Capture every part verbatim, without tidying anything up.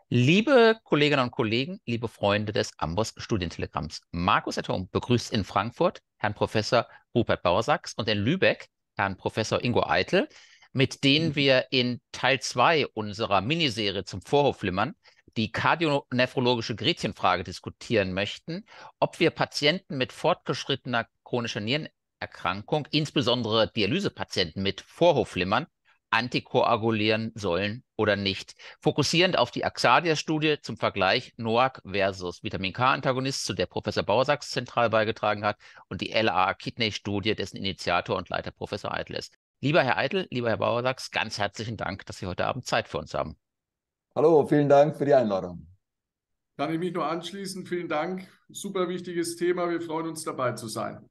Liebe Kolleginnen und Kollegen, liebe Freunde des Amboss Studientelegramms, Markus Atom begrüßt in Frankfurt Herrn Professor Rupert Bauersachs und in Lübeck Herrn Professor Ingo Eitel, mit denen wir in Teil zwei unserer Miniserie zum Vorhofflimmern die kardionephrologische Gretchenfrage diskutieren möchten, ob wir Patienten mit fortgeschrittener chronischer Nierenerkrankung, insbesondere Dialysepatienten mit Vorhofflimmern, antikoagulieren sollen oder nicht. Fokussierend auf die Axadia-Studie zum Vergleich N O A C versus Vitamin-K-Antagonist, zu der Professor Bauersachs zentral beigetragen hat, und die L A Kidney-Studie, dessen Initiator und Leiter Professor Eitel ist. Lieber Herr Eitel, lieber Herr Bauersachs, ganz herzlichen Dank, dass Sie heute Abend Zeit für uns haben. Hallo, vielen Dank für die Einladung. Kann ich mich nur anschließen. Vielen Dank. Super wichtiges Thema. Wir freuen uns, dabei zu sein.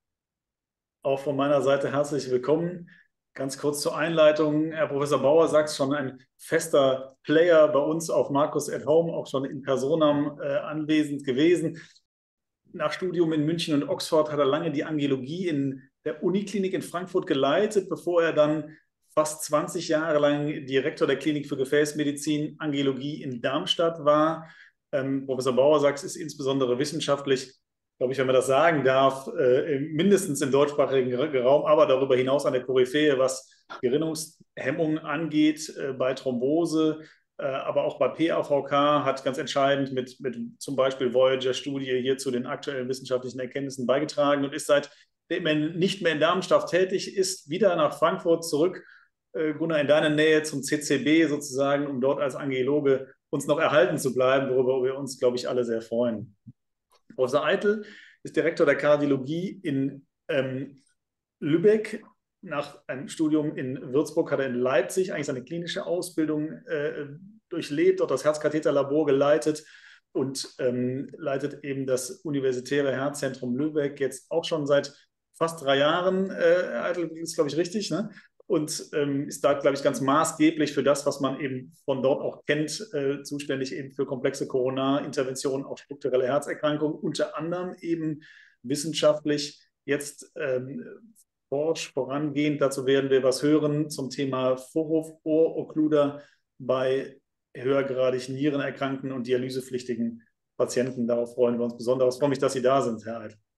Auch von meiner Seite herzlich willkommen. Ganz kurz zur Einleitung. Herr Professor Bauersachs, schon ein fester Player bei uns auf Markus at Home, auch schon in Personam äh, anwesend gewesen. Nach Studium in München und Oxford hat er lange die Angiologie in der Uniklinik in Frankfurt geleitet, bevor er dann fast zwanzig Jahre lang Direktor der Klinik für Gefäßmedizin, Angiologie in Darmstadt war. Ähm, Professor Bauersachs ist insbesondere wissenschaftlich, glaube ich, wenn man das sagen darf, äh, mindestens im deutschsprachigen Raum, aber darüber hinaus an der Koryphäe, was Gerinnungshemmung angeht, äh, bei Thrombose, äh, aber auch bei P A V K, hat ganz entscheidend mit, mit zum Beispiel Voyager-Studie hier zu den aktuellen wissenschaftlichen Erkenntnissen beigetragen und ist seitdem er nicht mehr in Darmstadt tätig ist, wieder nach Frankfurt zurück, äh, Gunnar, in deiner Nähe zum C C B sozusagen, um dort als Angiologe uns noch erhalten zu bleiben, worüber wir uns, glaube ich, alle sehr freuen. Professor Eitel ist Direktor der Kardiologie in ähm, Lübeck. Nach einem Studium in Würzburg hat er in Leipzig eigentlich seine klinische Ausbildung äh, durchlebt, dort das Herzkatheterlabor geleitet und ähm, leitet eben das Universitäre Herzzentrum Lübeck jetzt auch schon seit fast drei Jahren. Äh, Eitel ist, glaube ich, richtig, ne? Und ähm, ist da, glaube ich, ganz maßgeblich für das, was man eben von dort auch kennt, äh, zuständig eben für komplexe Coronarinterventionen, auch strukturelle Herzerkrankungen, unter anderem eben wissenschaftlich jetzt ähm, forsch vorangehend. Dazu werden wir was hören zum Thema Vorhof-Ohr-Okkluder bei höhergradig Nierenerkrankten und dialysepflichtigen Patienten. Darauf freuen wir uns besonders. Ich freue mich, dass Sie da sind, Herr Eitel.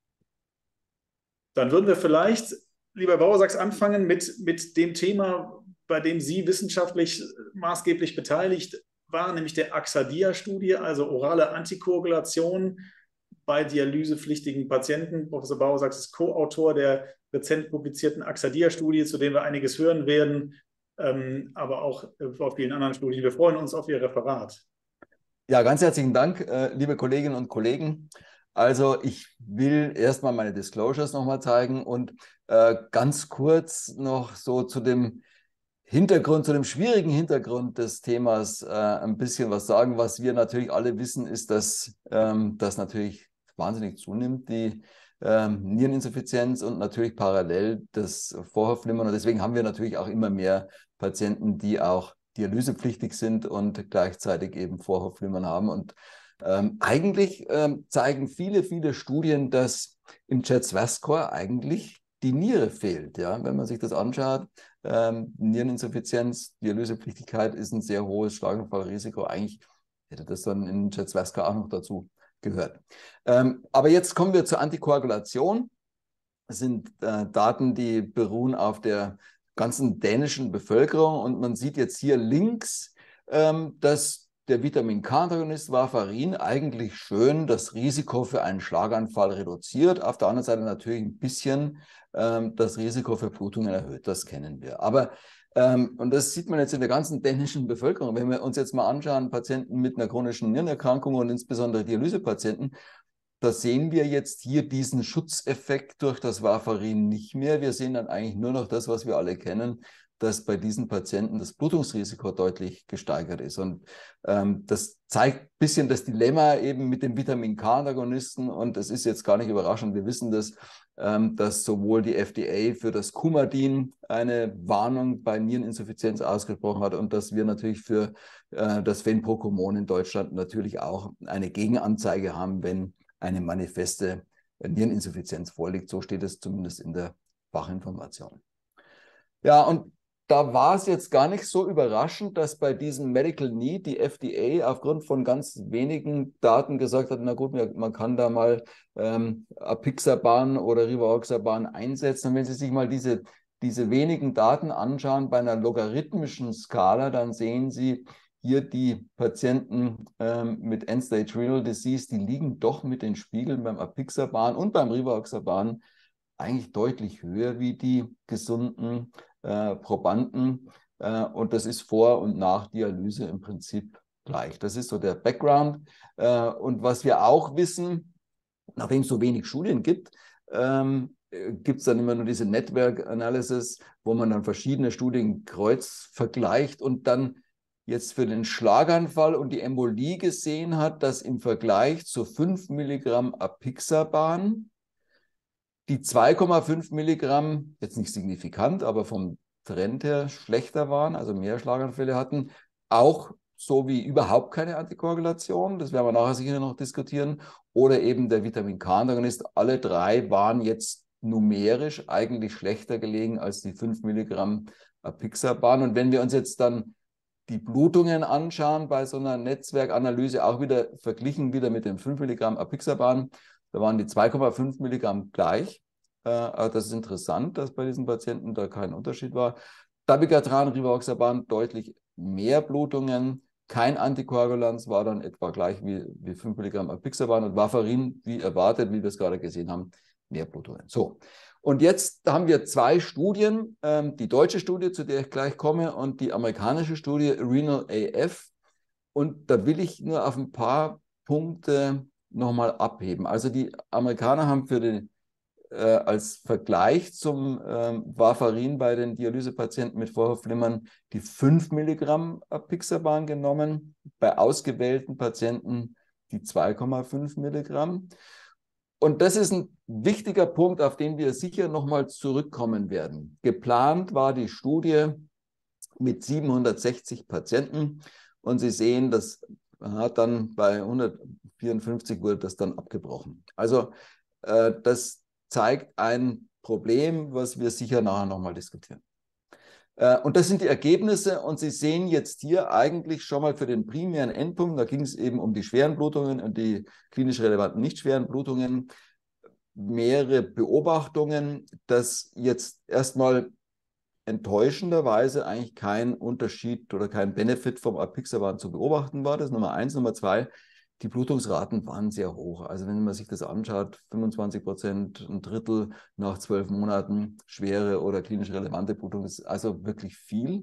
Dann würden wir vielleicht, lieber Bauersachs, anfangen mit, mit dem Thema, bei dem Sie wissenschaftlich maßgeblich beteiligt waren, nämlich der Axadia-Studie, also orale Antikoagulation bei dialysepflichtigen Patienten. Professor Bauersachs ist Co-Autor der rezent publizierten Axadia-Studie, zu der wir einiges hören werden, ähm, aber auch auf vielen anderen Studien. Wir freuen uns auf Ihr Referat. Ja, ganz herzlichen Dank, äh, liebe Kolleginnen und Kollegen. Also ich will erstmal meine Disclosures nochmal zeigen und äh, ganz kurz noch so zu dem Hintergrund, zu dem schwierigen Hintergrund des Themas äh, ein bisschen was sagen. Was wir natürlich alle wissen, ist, dass ähm, das natürlich wahnsinnig zunimmt, die ähm, Niereninsuffizienz und natürlich parallel das Vorhofflimmern. Und deswegen haben wir natürlich auch immer mehr Patienten, die auch dialysepflichtig sind und gleichzeitig eben Vorhofflimmern haben. Und ähm, eigentlich ähm, zeigen viele, viele Studien, dass im J E T S-V A-Score eigentlich die Niere fehlt. Ja? Wenn man sich das anschaut, ähm, Niereninsuffizienz, Dialysepflichtigkeit ist ein sehr hohes Schlaganfallrisiko. Eigentlich hätte das dann in J E T S-V A-Score auch noch dazu gehört. Ähm, aber jetzt kommen wir zur Antikoagulation. Das sind äh, Daten, die beruhen auf der ganzen dänischen Bevölkerung. Und man sieht jetzt hier links, ähm, dass der Vitamin-K-Antagonist Warfarin eigentlich schön das Risiko für einen Schlaganfall reduziert. Auf der anderen Seite natürlich ein bisschen ähm, das Risiko für Blutungen erhöht. Das kennen wir. Aber, ähm, und das sieht man jetzt in der ganzen dänischen Bevölkerung. Wenn wir uns jetzt mal anschauen, Patienten mit einer chronischen Nierenerkrankung und insbesondere Dialysepatienten, da sehen wir jetzt hier diesen Schutzeffekt durch das Warfarin nicht mehr. Wir sehen dann eigentlich nur noch das, was wir alle kennen, dass bei diesen Patienten das Blutungsrisiko deutlich gesteigert ist. Und ähm, das zeigt ein bisschen das Dilemma eben mit dem Vitamin-K-Antagonisten. Und es ist jetzt gar nicht überraschend. Wir wissen das, ähm, dass sowohl die F D A für das Coumadin eine Warnung bei Niereninsuffizienz ausgesprochen hat und dass wir natürlich für äh, das Fenprocomon in Deutschland natürlich auch eine Gegenanzeige haben, wenn eine manifeste Niereninsuffizienz vorliegt. So steht es zumindest in der Fachinformation. Ja, und da war es jetzt gar nicht so überraschend, dass bei diesem Medical Need die F D A aufgrund von ganz wenigen Daten gesagt hat, na gut, man kann da mal ähm, Apixaban oder Rivaroxaban einsetzen. Und wenn Sie sich mal diese, diese wenigen Daten anschauen bei einer logarithmischen Skala, dann sehen Sie hier die Patienten ähm, mit End-Stage Renal Disease, die liegen doch mit den Spiegeln beim Apixaban und beim Rivaroxaban eigentlich deutlich höher wie die gesunden äh, Probanden. Äh, und das ist vor und nach Dialyse im Prinzip gleich. Das ist so der Background. Äh, und was wir auch wissen, nachdem es so wenig Studien gibt, ähm, gibt es dann immer nur diese Network Analysis, wo man dann verschiedene Studien kreuz vergleicht und dann jetzt für den Schlaganfall und die Embolie gesehen hat, dass im Vergleich zu fünf Milligramm Apixaban die zwei Komma fünf Milligramm, jetzt nicht signifikant, aber vom Trend her schlechter waren, also mehr Schlaganfälle hatten, auch so wie überhaupt keine Antikoagulation, das werden wir nachher sicher noch diskutieren, oder eben der Vitamin-K-Antagonist. Alle drei waren jetzt numerisch eigentlich schlechter gelegen als die fünf Milligramm Apixaban. Und wenn wir uns jetzt dann die Blutungen anschauen bei so einer Netzwerkanalyse, auch wieder verglichen wieder mit dem fünf Milligramm Apixaban, da waren die zwei Komma fünf Milligramm gleich. Äh, das ist interessant, dass bei diesen Patienten da kein Unterschied war. Dabigatran, Rivaroxaban deutlich mehr Blutungen. Kein Antikoagulanz, war dann etwa gleich wie, wie fünf Milligramm Apixaban, und Warfarin, wie erwartet, wie wir es gerade gesehen haben, mehr Blutungen. So, und jetzt haben wir zwei Studien, ähm, die deutsche Studie, zu der ich gleich komme, und die amerikanische Studie Renal A F. Und da will ich nur auf ein paar Punkte nochmal abheben. Also die Amerikaner haben für den, äh, als Vergleich zum äh, Warfarin bei den Dialysepatienten mit Vorhofflimmern die fünf Milligramm Apixaban genommen, bei ausgewählten Patienten die zwei Komma fünf Milligramm. Und das ist ein wichtiger Punkt, auf den wir sicher nochmal zurückkommen werden. Geplant war die Studie mit siebenhundertsechzig Patienten, und Sie sehen, das hat dann bei hundertvierundfünfzig wurde das dann abgebrochen. Also äh, das zeigt ein Problem, was wir sicher nachher nochmal diskutieren. Äh, und das sind die Ergebnisse, und Sie sehen jetzt hier eigentlich schon mal für den primären Endpunkt, da ging es eben um die schweren Blutungen und die klinisch relevanten nicht schweren Blutungen, mehrere Beobachtungen, dass jetzt erstmal enttäuschenderweise eigentlich kein Unterschied oder kein Benefit vom Apixaban zu beobachten war. Das ist Nummer eins. Nummer zwei, die Blutungsraten waren sehr hoch. Also wenn man sich das anschaut, fünfundzwanzig Prozent, ein Drittel nach zwölf Monaten schwere oder klinisch relevante Blutung, ist also wirklich viel.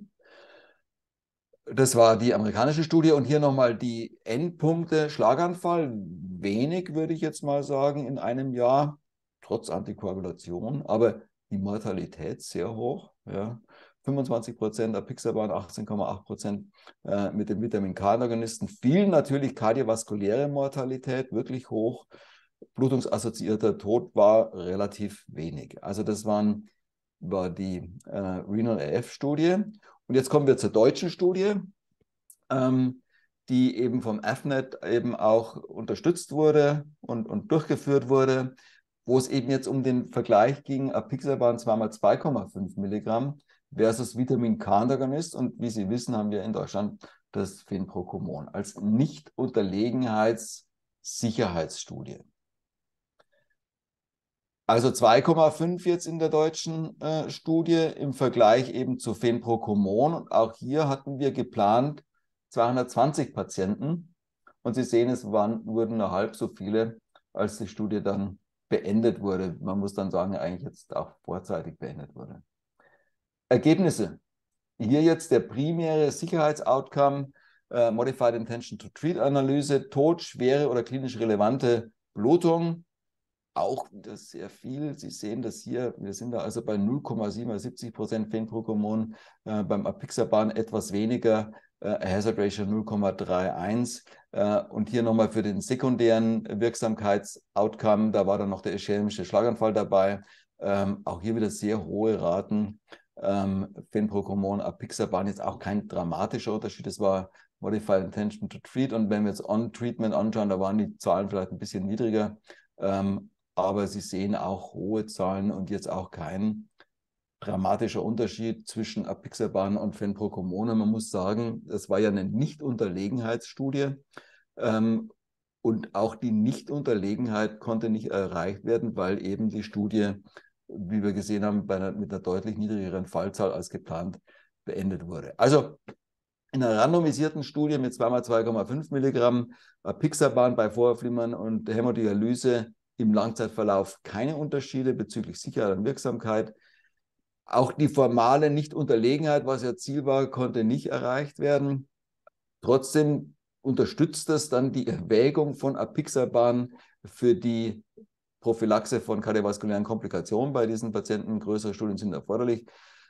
Das war die amerikanische Studie, und hier nochmal die Endpunkte. Schlaganfall, wenig würde ich jetzt mal sagen in einem Jahr, trotz Antikoagulation, aber die Mortalität sehr hoch. Ja. fünfundzwanzig Prozent Apixaban, achtzehn Komma acht Prozent äh, mit dem Vitamin-K-Antagonisten. Viel natürlich kardiovaskuläre Mortalität, wirklich hoch. Blutungsassoziierter Tod war relativ wenig. Also das waren, war die äh, Renal A F-Studie. Und jetzt kommen wir zur deutschen Studie, ähm, die eben vom A F N E T eben auch unterstützt wurde und, und durchgeführt wurde, wo es eben jetzt um den Vergleich ging, Apixaban zweimal zwei Komma fünf Milligramm versus Vitamin-K-Antagonist. Und wie Sie wissen, haben wir in Deutschland das Fenprocomon als Nicht-Unterlegenheits-Sicherheitsstudie. Also zwei Komma fünf jetzt in der deutschen äh, Studie im Vergleich eben zu Fenprocomon. Und auch hier hatten wir geplant zweihundertzwanzig Patienten. Und Sie sehen, es waren, wurden nur halb so viele, als die Studie dann beendet wurde. Man muss dann sagen, eigentlich jetzt auch vorzeitig beendet wurde. Ergebnisse. Hier jetzt der primäre Sicherheitsoutcome, äh, Modified Intention to Treat Analyse, Tod, schwere oder klinisch relevante Blutung. Auch wieder sehr viel. Sie sehen das hier, wir sind da also bei null Komma siebenundsiebzig Prozent Fenprocomon, äh, beim Apixaban etwas weniger, äh, Hazard Ratio null Komma einunddreißig. Äh, und hier nochmal für den sekundären Wirksamkeitsoutcome, da war dann noch der ischämische Schlaganfall dabei. Ähm, auch hier wieder sehr hohe Raten. Ähm, Fenprocomon, Apixaban, jetzt auch kein dramatischer Unterschied. Das war Modified Intention to Treat. Und wenn wir jetzt On-Treatment anschauen, da waren die Zahlen vielleicht ein bisschen niedriger. Ähm, aber Sie sehen auch hohe Zahlen und jetzt auch kein dramatischer Unterschied zwischen Apixaban und Fenprocomone. Man muss sagen, das war ja eine Nicht-Unterlegenheitsstudie. Ähm, und auch die Nicht-Unterlegenheit konnte nicht erreicht werden, weil eben die Studie, wie wir gesehen haben, bei einer, mit einer deutlich niedrigeren Fallzahl als geplant beendet wurde. Also in einer randomisierten Studie mit zwei mal zwei Komma fünf Milligramm Apixaban bei Vorhofflimmern und Hämodialyse im Langzeitverlauf keine Unterschiede bezüglich Sicherheit und Wirksamkeit. Auch die formale Nichtunterlegenheit, was ja Ziel war, konnte nicht erreicht werden. Trotzdem unterstützt das dann die Erwägung von Apixaban für die Prophylaxe von kardiovaskulären Komplikationen bei diesen Patienten. Größere Studien sind erforderlich.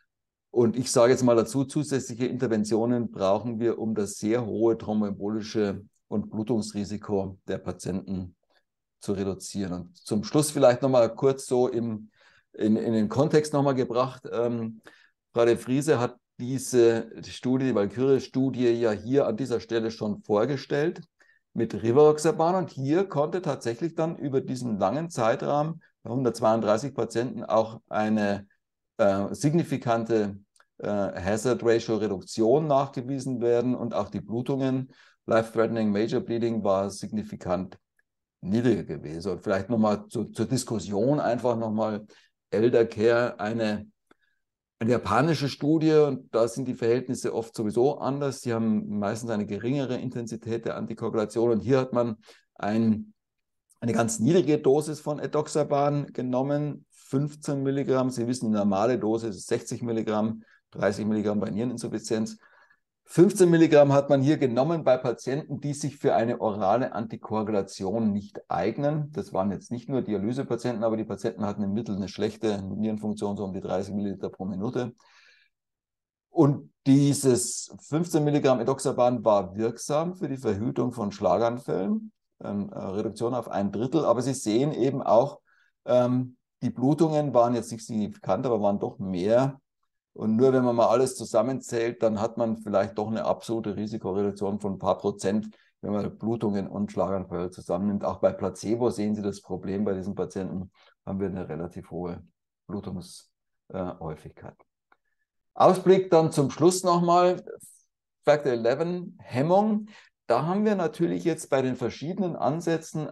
Und ich sage jetzt mal dazu, zusätzliche Interventionen brauchen wir, um das sehr hohe thromboembolische und Blutungsrisiko der Patienten zu reduzieren. Und zum Schluss vielleicht nochmal kurz so im, in, in den Kontext nochmal gebracht. Ähm, Frau de Vriese hat diese Studie, die Valkyrie-Studie, ja hier an dieser Stelle schon vorgestellt mit Rivaroxaban. Und hier konnte tatsächlich dann über diesen langen Zeitraum bei hundertzweiunddreißig Patienten auch eine äh, signifikante äh, Hazard Ratio Reduktion nachgewiesen werden und auch die Blutungen, Life-Threatening Major Bleeding, war signifikant niedriger gewesen. Und vielleicht nochmal zu, zur Diskussion einfach nochmal Eldercare, eine, eine japanische Studie, und da sind die Verhältnisse oft sowieso anders. Sie haben meistens eine geringere Intensität der Antikoagulation, und hier hat man ein, eine ganz niedrige Dosis von Edoxaban genommen, fünfzehn Milligramm. Sie wissen, die normale Dosis ist sechzig Milligramm, dreißig Milligramm bei Niereninsuffizienz. fünfzehn Milligramm hat man hier genommen bei Patienten, die sich für eine orale Antikoagulation nicht eignen. Das waren jetzt nicht nur Dialysepatienten, aber die Patienten hatten im Mittel eine schlechte Nierenfunktion, so um die dreißig Milliliter pro Minute. Und dieses fünfzehn Milligramm Edoxaban war wirksam für die Verhütung von Schlaganfällen, eine Reduktion auf ein Drittel. Aber Sie sehen eben auch, ähm, die Blutungen waren jetzt nicht signifikant, aber waren doch mehr. Und nur wenn man mal alles zusammenzählt, dann hat man vielleicht doch eine absolute Risikoreduktion von ein paar Prozent, wenn man Blutungen und Schlaganfälle zusammennimmt. Auch bei Placebo sehen Sie das Problem, bei diesen Patienten haben wir eine relativ hohe Blutungshäufigkeit. Äh, Ausblick dann zum Schluss nochmal, Factor elf, Hemmung. Da haben wir natürlich jetzt bei den verschiedenen Ansätzen,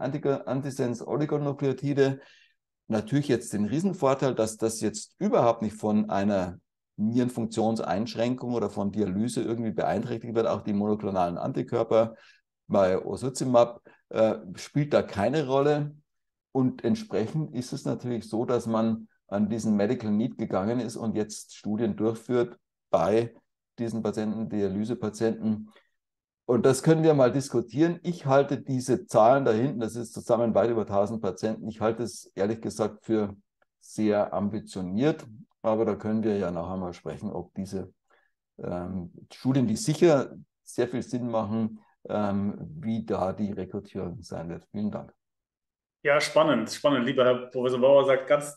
Antisens-Oligonukleotide, natürlich jetzt den Riesenvorteil, dass das jetzt überhaupt nicht von einer Nierenfunktionseinschränkung oder von Dialyse irgendwie beeinträchtigt wird. Auch die monoklonalen Antikörper bei Ozuzimab äh, spielt da keine Rolle. Und entsprechend ist es natürlich so, dass man an diesen Medical Need gegangen ist und jetzt Studien durchführt bei diesen Patienten, Dialysepatienten. Und das können wir mal diskutieren. Ich halte diese Zahlen da hinten, das ist zusammen weit über tausend Patienten, ich halte es ehrlich gesagt für sehr ambitioniert. Aber da können wir ja nachher mal sprechen, ob diese ähm, Studien, die sicher sehr viel Sinn machen, ähm, wie da die Rekrutierung sein wird. Vielen Dank. Ja, spannend, spannend. Lieber Herr Professor Bauer, sagt ganz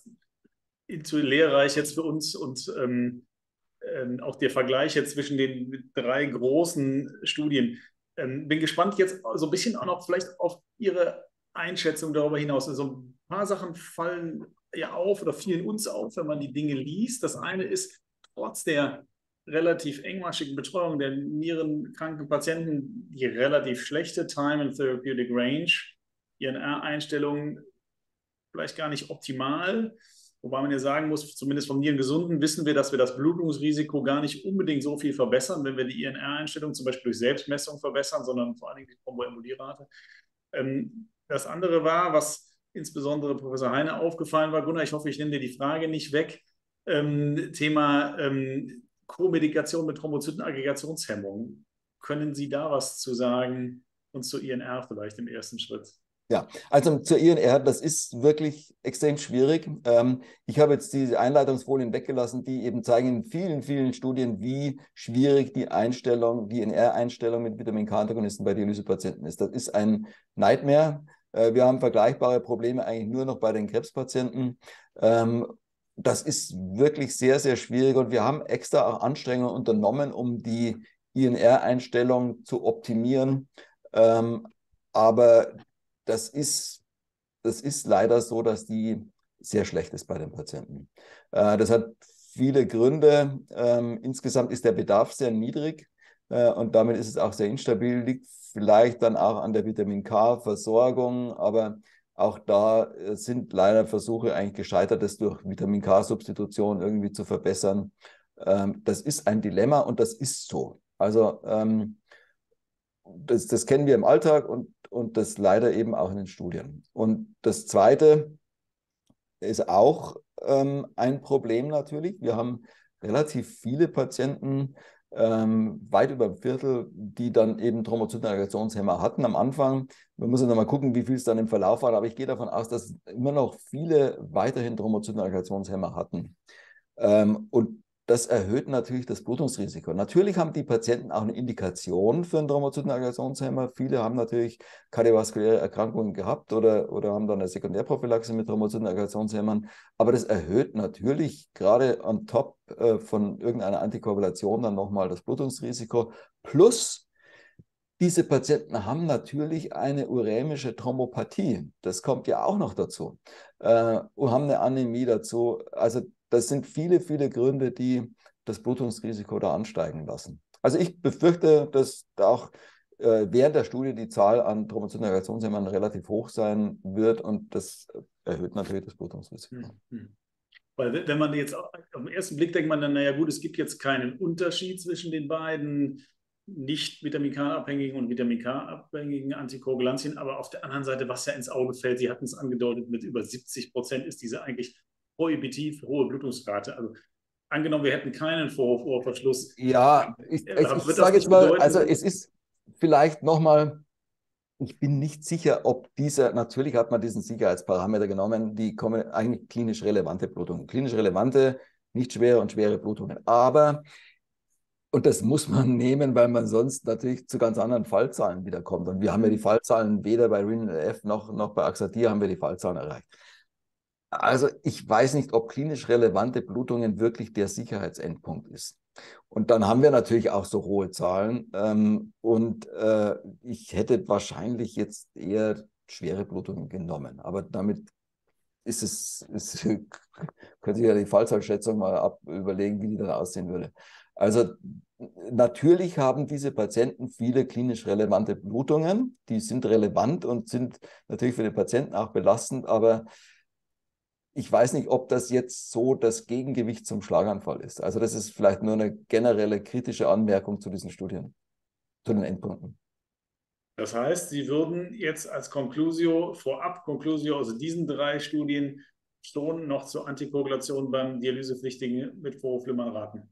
lehrreich jetzt für uns, und ähm, ähm, auch der Vergleich jetzt zwischen den drei großen Studien. Ähm, bin gespannt jetzt so ein bisschen auch noch vielleicht auf Ihre Einschätzung darüber hinaus. Also ein paar Sachen fallen ja auf oder fielen uns auf, wenn man die Dinge liest. Das eine ist, trotz der relativ engmaschigen Betreuung der nierenkranken Patienten, die relativ schlechte Time and Therapeutic Range, I N R-Einstellungen vielleicht gar nicht optimal. Wobei man ja sagen muss, zumindest vom Nierengesunden wissen wir, dass wir das Blutungsrisiko gar nicht unbedingt so viel verbessern, wenn wir die I N R-Einstellung zum Beispiel durch Selbstmessung verbessern, sondern vor allen Dingen die Thromboembolierrate. Ähm, das andere war, was insbesondere Professor Heine aufgefallen war, Gunnar, ich hoffe, ich nehme dir die Frage nicht weg, ähm, Thema ähm, Co-Medikation mit Thrombozytenaggregationshemmung. Können Sie da was zu sagen und zur I N R vielleicht im ersten Schritt? Ja, also zur I N R, das ist wirklich extrem schwierig. Ähm, ich habe jetzt diese Einleitungsfolien weggelassen, die eben zeigen in vielen, vielen Studien, wie schwierig die Einstellung, die I N R-Einstellung mit Vitamin-K-Antagonisten bei Dialysepatienten ist. Das ist ein Nightmare. Äh, wir haben vergleichbare Probleme eigentlich nur noch bei den Krebspatienten. Ähm, das ist wirklich sehr, sehr schwierig, und wir haben extra auch Anstrengungen unternommen, um die I N R-Einstellung zu optimieren. Ähm, aber Das ist, das ist leider so, dass die sehr schlecht ist bei den Patienten. Äh, das hat viele Gründe. Ähm, insgesamt ist der Bedarf sehr niedrig äh, und damit ist es auch sehr instabil, liegt vielleicht dann auch an der Vitamin K-Versorgung, aber auch da sind leider Versuche eigentlich gescheitert, das durch Vitamin K-Substitution irgendwie zu verbessern. Ähm, das ist ein Dilemma und das ist so. Also ähm, das, das kennen wir im Alltag und, und das leider eben auch in den Studien. Und das Zweite ist auch ähm, ein Problem natürlich. Wir haben relativ viele Patienten, ähm, weit über ein Viertel, die dann eben Thrombozytenaggregationshemmer hatten am Anfang. Wir müssen noch mal gucken, wie viel es dann im Verlauf war, aber ich gehe davon aus, dass immer noch viele weiterhin Thrombozytenaggregationshemmer hatten. Ähm, und das erhöht natürlich das Blutungsrisiko. Natürlich haben die Patienten auch eine Indikation für einen Thrombozytenaggregationshemmer. Viele haben natürlich kardiovaskuläre Erkrankungen gehabt oder, oder haben dann eine Sekundärprophylaxe mit Thrombozytenaggregationshemmern. Aber das erhöht natürlich gerade on top äh, von irgendeiner Antikoagulation dann nochmal das Blutungsrisiko. Plus, diese Patienten haben natürlich eine urämische Thrombopathie. Das kommt ja auch noch dazu. Äh, und haben eine Anämie dazu. Also das sind viele, viele Gründe, die das Blutungsrisiko da ansteigen lassen. Also ich befürchte, dass auch äh, während der Studie die Zahl an Thrombozytenaggregationshemmern relativ hoch sein wird und das erhöht natürlich das Blutungsrisiko. Mhm. Weil wenn man jetzt auf den ersten Blick denkt man dann, naja gut, es gibt jetzt keinen Unterschied zwischen den beiden nicht Vitamin K-abhängigen und Vitamin K-abhängigen Antikoagulantien, aber auf der anderen Seite, was ja ins Auge fällt, Sie hatten es angedeutet, mit über siebzig Prozent ist diese eigentlich prohibitiv hohe Blutungsrate. Also angenommen, wir hätten keinen Vorhofohrverschluss. Ja, ich, äh, ich, ich sage jetzt mal, also es ist vielleicht nochmal, ich bin nicht sicher, ob dieser, natürlich hat man diesen Sicherheitsparameter genommen, die kommen eigentlich klinisch relevante Blutungen. Klinisch relevante, nicht schwere und schwere Blutungen. Aber, und das muss man nehmen, weil man sonst natürlich zu ganz anderen Fallzahlen wiederkommt. Und wir haben ja die Fallzahlen weder bei Renal F noch, noch bei Axatir haben wir die Fallzahlen erreicht. Also ich weiß nicht, ob klinisch relevante Blutungen wirklich der Sicherheitsendpunkt ist. Und dann haben wir natürlich auch so hohe Zahlen. Ähm, und äh, ich hätte wahrscheinlich jetzt eher schwere Blutungen genommen. Aber damit ist es, ist, könnte ich ja die Fallzahlschätzung mal ab überlegen, wie die dann aussehen würde. Also natürlich haben diese Patienten viele klinisch relevante Blutungen. Die sind relevant und sind natürlich für den Patienten auch belastend, aber ich weiß nicht, ob das jetzt so das Gegengewicht zum Schlaganfall ist. Also das ist vielleicht nur eine generelle kritische Anmerkung zu diesen Studien, zu den Endpunkten. Das heißt, Sie würden jetzt als Conclusio, vorab Conclusio aus diesen drei Studien schon noch zur Antikoagulation beim Dialysepflichtigen mit Vorhofflimmern raten?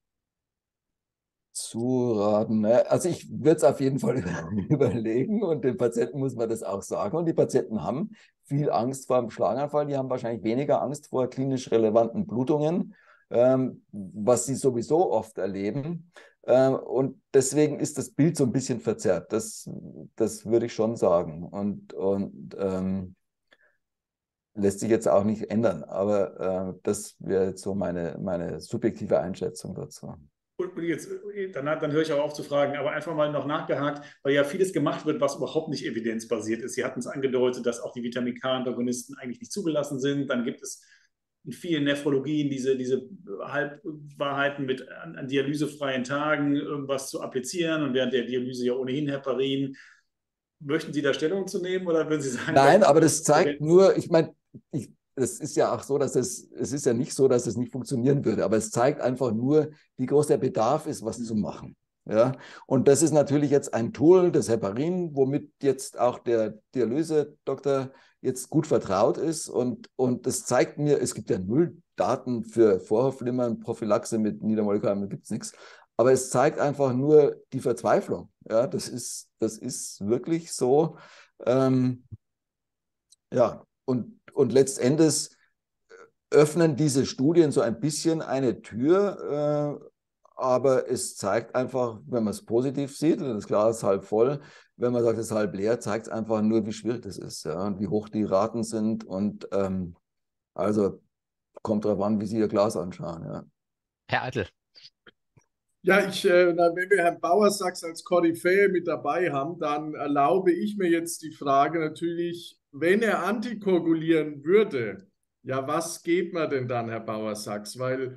Zu raten. Also ich würde es auf jeden Fall überlegen und den Patienten muss man das auch sagen. Und die Patienten haben viel Angst vor dem Schlaganfall. Die haben wahrscheinlich weniger Angst vor klinisch relevanten Blutungen, ähm, was sie sowieso oft erleben. Ähm, und deswegen ist das Bild so ein bisschen verzerrt. Das, das würde ich schon sagen. Und, und ähm, lässt sich jetzt auch nicht ändern. Aber äh, das wäre jetzt so meine, meine subjektive Einschätzung dazu. Und jetzt, dann, dann höre ich auch auf zu fragen, aber einfach mal noch nachgehakt, weil ja vieles gemacht wird, was überhaupt nicht evidenzbasiert ist. Sie hatten es angedeutet, dass auch die Vitamin K-Antagonisten eigentlich nicht zugelassen sind. Dann gibt es in vielen Nephrologien diese, diese Halbwahrheiten mit an, an dialysefreien Tagen irgendwas zu applizieren und während der Dialyse ja ohnehin Heparin. Möchten Sie da Stellung zu nehmen oder würden Sie sagen? Nein, aber das zeigt nur, ich meine, ich, es ist ja auch so, dass es, es ist ja nicht so, dass es nicht funktionieren würde, aber es zeigt einfach nur, wie groß der Bedarf ist, was mhm. zu machen. Ja? Und das ist natürlich jetzt ein Tool, das Heparin, womit jetzt auch der Dialyse-Doktor jetzt gut vertraut ist. Und, und das zeigt mir, es gibt ja null Daten für Vorhofflimmern, Prophylaxe mit Niedermolekularen, gibt es nichts. Aber es zeigt einfach nur die Verzweiflung. Ja, das ist, das ist wirklich so. Ähm, ja, und, und letztendlich öffnen diese Studien so ein bisschen eine Tür, äh, aber es zeigt einfach, wenn man es positiv sieht, das Glas ist halb voll, wenn man sagt, es ist halb leer, zeigt es einfach nur, wie schwierig das ist, ja, und wie hoch die Raten sind. Und ähm, also kommt darauf an, wie Sie Ihr Glas anschauen. Ja. Herr Eitel. Ja, ich, äh, wenn wir Herrn Bauersachs als Koryphäe mit dabei haben, dann erlaube ich mir jetzt die Frage natürlich, wenn er antikoagulieren würde, ja, was geht man denn dann, Herr Bauersachs? Weil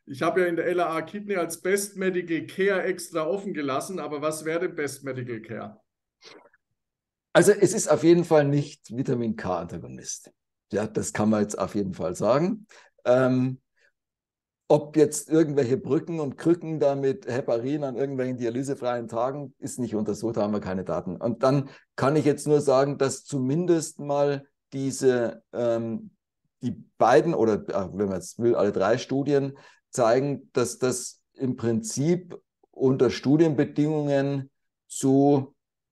Ich habe ja in der L A A Kidney als Best Medical Care extra offen gelassen, aber was wäre denn Best Medical Care? Also es ist auf jeden Fall nicht Vitamin K-Antagonist. Ja, das kann man jetzt auf jeden Fall sagen. Ähm, ob jetzt irgendwelche Brücken und Krücken da mit Heparin an irgendwelchen dialysefreien Tagen, ist nicht untersucht, da haben wir keine Daten. Und dann kann ich jetzt nur sagen, dass zumindest mal diese, ähm, die beiden oder wenn man jetzt will, alle drei Studien zeigen, dass das im Prinzip unter Studienbedingungen so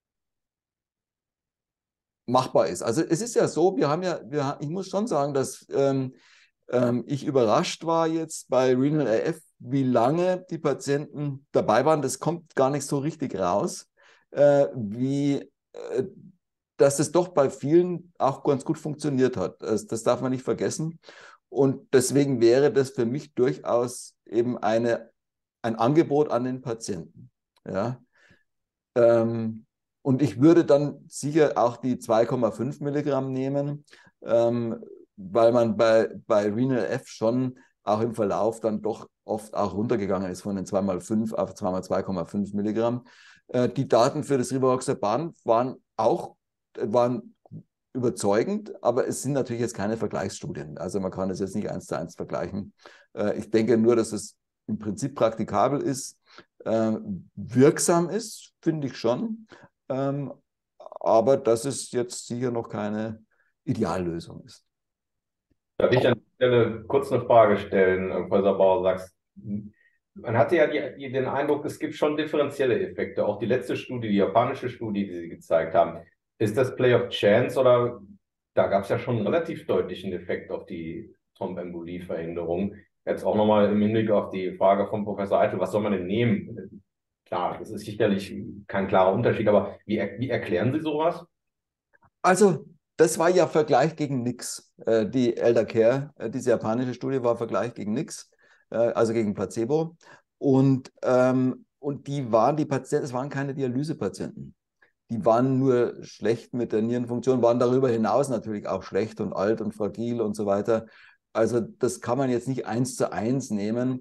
machbar ist. Also es ist ja so, wir haben ja, wir, ich muss schon sagen, dass ähm, ähm, ich überrascht war jetzt bei Renal A F, wie lange die Patienten dabei waren. Das kommt gar nicht so richtig raus, äh, wie äh, dass es doch bei vielen auch ganz gut funktioniert hat. Das, das darf man nicht vergessen. Und deswegen wäre das für mich durchaus eben eine, ein Angebot an den Patienten. Ja. Ähm, und ich würde dann sicher auch die zwei Komma fünf Milligramm nehmen, ähm, weil man bei, bei Renal F schon auch im Verlauf dann doch oft auch runtergegangen ist von den zwei mal fünf auf zwei mal zwei Komma fünf Milligramm. Äh, die Daten für das Rivaroxaban waren auch waren überzeugend, aber es sind natürlich jetzt keine Vergleichsstudien. Also man kann es jetzt nicht eins zu eins vergleichen. Äh, ich denke nur, dass es im Prinzip praktikabel ist, äh, wirksam ist, finde ich schon. Ähm, aber dass es jetzt sicher noch keine Ideallösung ist. Darf ich an der Stelle kurz eine Frage stellen, Professor Bauer-Sachs? Man hatte ja die, die, den Eindruck, es gibt schon differenzielle Effekte. Auch die letzte Studie, die japanische Studie, die Sie gezeigt haben, ist das Play of Chance oder da gab es ja schon einen relativ deutlichen Effekt auf die Thrombembolie-Verhinderung. Jetzt auch nochmal im Hinblick auf die Frage von Professor Eitel, was soll man denn nehmen? Klar, das ist sicherlich kein klarer Unterschied, aber wie, wie erklären Sie sowas? Also, das war ja Vergleich gegen nix. Äh, die Eldercare, äh, diese japanische Studie war Vergleich gegen nix, äh, also gegen Placebo. Und, ähm, und die waren, die Patienten, es waren keine Dialysepatienten. Die waren nur schlecht mit der Nierenfunktion, waren darüber hinaus natürlich auch schlecht und alt und fragil und so weiter. Also das kann man jetzt nicht eins zu eins nehmen.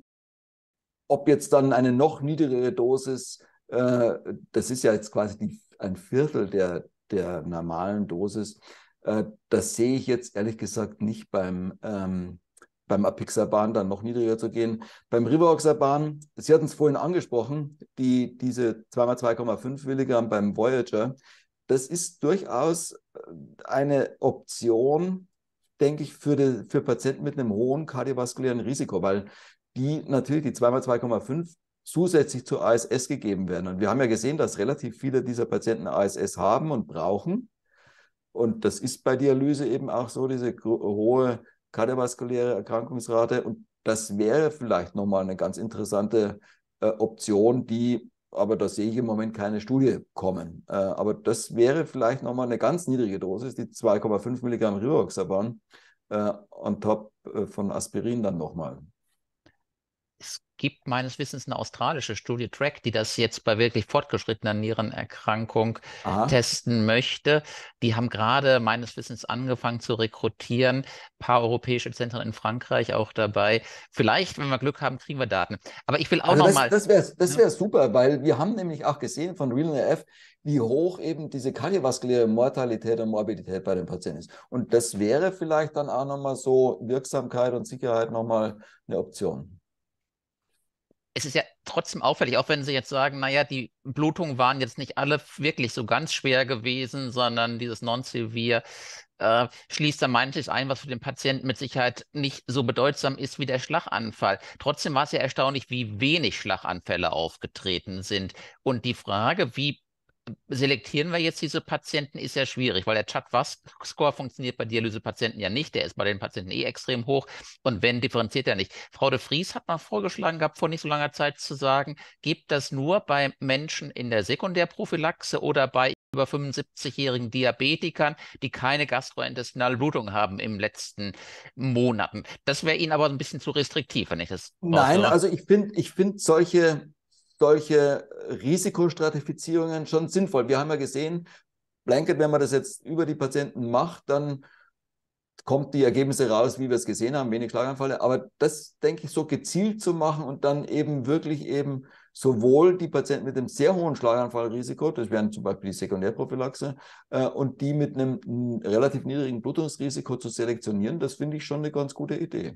Ob jetzt dann eine noch niedrigere Dosis, äh, das ist ja jetzt quasi die, ein Viertel der, der normalen Dosis, äh, das sehe ich jetzt ehrlich gesagt nicht beim, ähm, beim Apixaban dann noch niedriger zu gehen. Beim Rivaroxaban, Sie hatten es vorhin angesprochen, die, diese zwei mal zwei Komma fünf Milligramm beim Voyager, das ist durchaus eine Option, denke ich, für, die, für Patienten mit einem hohen kardiovaskulären Risiko, weil die natürlich die zwei mal zwei Komma fünf zusätzlich zur A S S gegeben werden. Und wir haben ja gesehen, dass relativ viele dieser Patienten A S S haben und brauchen. Und das ist bei Dialyse eben auch so, diese hohe kardiovaskuläre Erkrankungsrate. Und das wäre vielleicht nochmal eine ganz interessante äh, Option, die, aber da sehe ich im Moment keine Studie kommen. Äh, aber das wäre vielleicht nochmal eine ganz niedrige Dosis, die zwei Komma fünf Milligramm Rivaroxaban äh, on top äh, von Aspirin dann nochmal. Es gibt meines Wissens eine australische Studie, TRACK, die das jetzt bei wirklich fortgeschrittener Nierenerkrankung Aha. testen möchte. Die haben gerade meines Wissens angefangen zu rekrutieren. Ein paar europäische Zentren in Frankreich auch dabei. Vielleicht, wenn wir Glück haben, kriegen wir Daten. Aber ich will auch Also noch das, mal... das wäre das wär super, weil wir haben nämlich auch gesehen von Renal A F, wie hoch eben diese kardiovaskuläre Mortalität und Morbidität bei den Patienten ist. Und das wäre vielleicht dann auch nochmal so Wirksamkeit und Sicherheit nochmal eine Option. Es ist ja trotzdem auffällig, auch wenn Sie jetzt sagen, naja, die Blutungen waren jetzt nicht alle wirklich so ganz schwer gewesen, sondern dieses Non-Severe äh, schließt da manches ein, was für den Patienten mit Sicherheit nicht so bedeutsam ist wie der Schlaganfall. Trotzdem war es ja erstaunlich, wie wenig Schlaganfälle aufgetreten sind. Und die Frage, wie selektieren wir jetzt diese Patienten, ist ja schwierig, weil der CHA-D-V A-Score funktioniert bei Dialysepatienten ja nicht. Der ist bei den Patienten eh extrem hoch. Und wenn, differenziert er nicht. Frau de Vries hat mal vorgeschlagen gehabt, vor nicht so langer Zeit zu sagen, gibt das nur bei Menschen in der Sekundärprophylaxe oder bei über fünfundsiebzigjährigen Diabetikern, die keine gastrointestinale Blutung haben im letzten Monaten. Das wäre Ihnen aber ein bisschen zu restriktiv, wenn ich das Nein, raushöre. also ich finde ich find solche, solche Risikostratifizierungen schon sinnvoll. Wir haben ja gesehen, Blanket, wenn man das jetzt über die Patienten macht, dann kommt die Ergebnisse raus, wie wir es gesehen haben, wenig Schlaganfälle. Aber das, denke ich, so gezielt zu machen und dann eben wirklich eben sowohl die Patienten mit einem sehr hohen Schlaganfallrisiko, das wären zum Beispiel die Sekundärprophylaxe, äh, und die mit einem m, relativ niedrigen Blutungsrisiko zu selektionieren, das finde ich schon eine ganz gute Idee.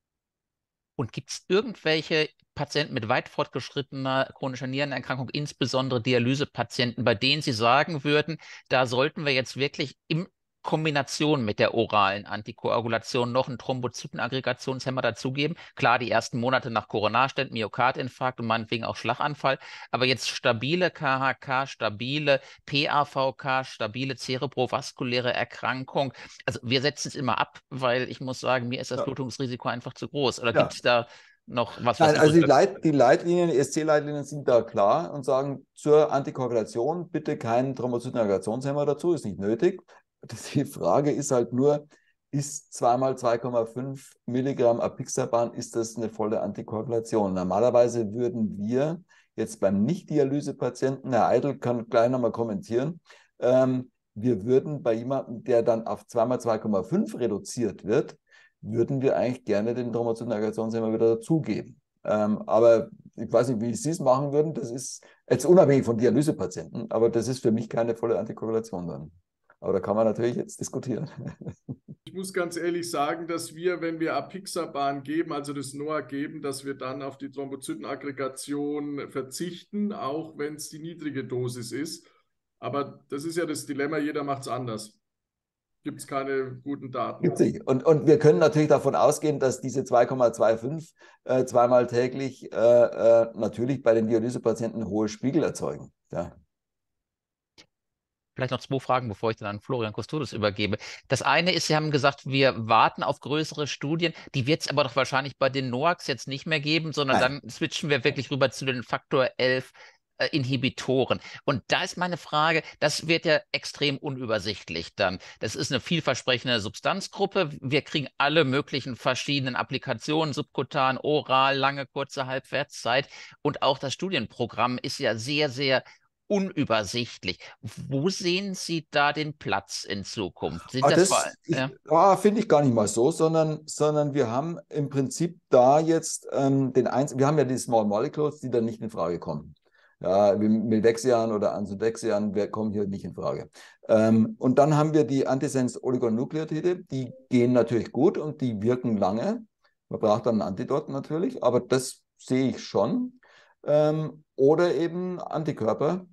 Und gibt es irgendwelche Patienten mit weit fortgeschrittener chronischer Nierenerkrankung, insbesondere Dialysepatienten, bei denen Sie sagen würden, da sollten wir jetzt wirklich in Kombination mit der oralen Antikoagulation noch einen Thrombozytenaggregationshemmer dazugeben? Klar, die ersten Monate nach Coronarstand, Myokardinfarkt und meinetwegen auch Schlaganfall, aber jetzt stabile K H K, stabile P A V K, stabile zerebrovaskuläre Erkrankung. Also wir setzen es immer ab, weil ich muss sagen, mir ist das Ja. Blutungsrisiko einfach zu groß. Oder Ja. gibt es da noch was, was Nein, Sie also die, durchsetzen? Leit, die Leitlinien, die E S C-Leitlinien sind da klar und sagen, zur Antikoagulation bitte keinen Thrombozytenaggregationshemmer dazu, ist nicht nötig. Die Frage ist halt nur, ist zwei mal zwei Komma fünf Milligramm Apixaban, ist das eine volle Antikoagulation? Normalerweise würden wir jetzt beim Nicht-Dialyse-Patienten, Herr Eitel kann gleich nochmal kommentieren, ähm, wir würden bei jemandem, der dann auf zwei mal zwei Komma fünf reduziert wird, würden wir eigentlich gerne den Thrombozytenaggregationshemmer wieder dazugeben. Ähm, aber ich weiß nicht, wie Sie es machen würden. Das ist jetzt unabhängig von Dialysepatienten, aber das ist für mich keine volle Antikoagulation dann. Aber da kann man natürlich jetzt diskutieren. Ich muss ganz ehrlich sagen, dass wir, wenn wir Apixaban geben, also das N O A geben, dass wir dann auf die Thrombozytenaggregation verzichten, auch wenn es die niedrige Dosis ist. Aber das ist ja das Dilemma, jeder macht es anders. Gibt es keine guten Daten. Gibt es nicht. Und, und wir können natürlich davon ausgehen, dass diese zwei Komma fünfundzwanzig äh, zweimal täglich äh, äh, natürlich bei den Dialysepatienten hohe Spiegel erzeugen. Ja. Vielleicht noch zwei Fragen, bevor ich dann an Florian Kostudis übergebe. Das eine ist, Sie haben gesagt, wir warten auf größere Studien. Die wird es aber doch wahrscheinlich bei den N O A Cs jetzt nicht mehr geben, sondern Nein. dann switchen wir wirklich rüber zu den Faktor elf äh, Inhibitoren. Und da ist meine Frage, das wird ja extrem unübersichtlich dann. Das ist eine vielversprechende Substanzgruppe. Wir kriegen alle möglichen verschiedenen Applikationen, subkutan, oral, lange, kurze Halbwertszeit. Und auch das Studienprogramm ist ja sehr, sehr unübersichtlich. Wo sehen Sie da den Platz in Zukunft? Sind Ah, das vor das ich, ja? ah, finde ich gar nicht mal so, sondern, sondern wir haben im Prinzip da jetzt ähm, den Einz wir haben ja die Small Molecules, die dann nicht in Frage kommen. Ja, wie Milvexian oder Ansodexian, wir kommen hier nicht in Frage. Ähm, und dann haben wir die Antisense-Oligonukleotide, die gehen natürlich gut und die wirken lange. Man braucht dann ein Antidot natürlich, aber das sehe ich schon. Ähm, oder eben Antikörper.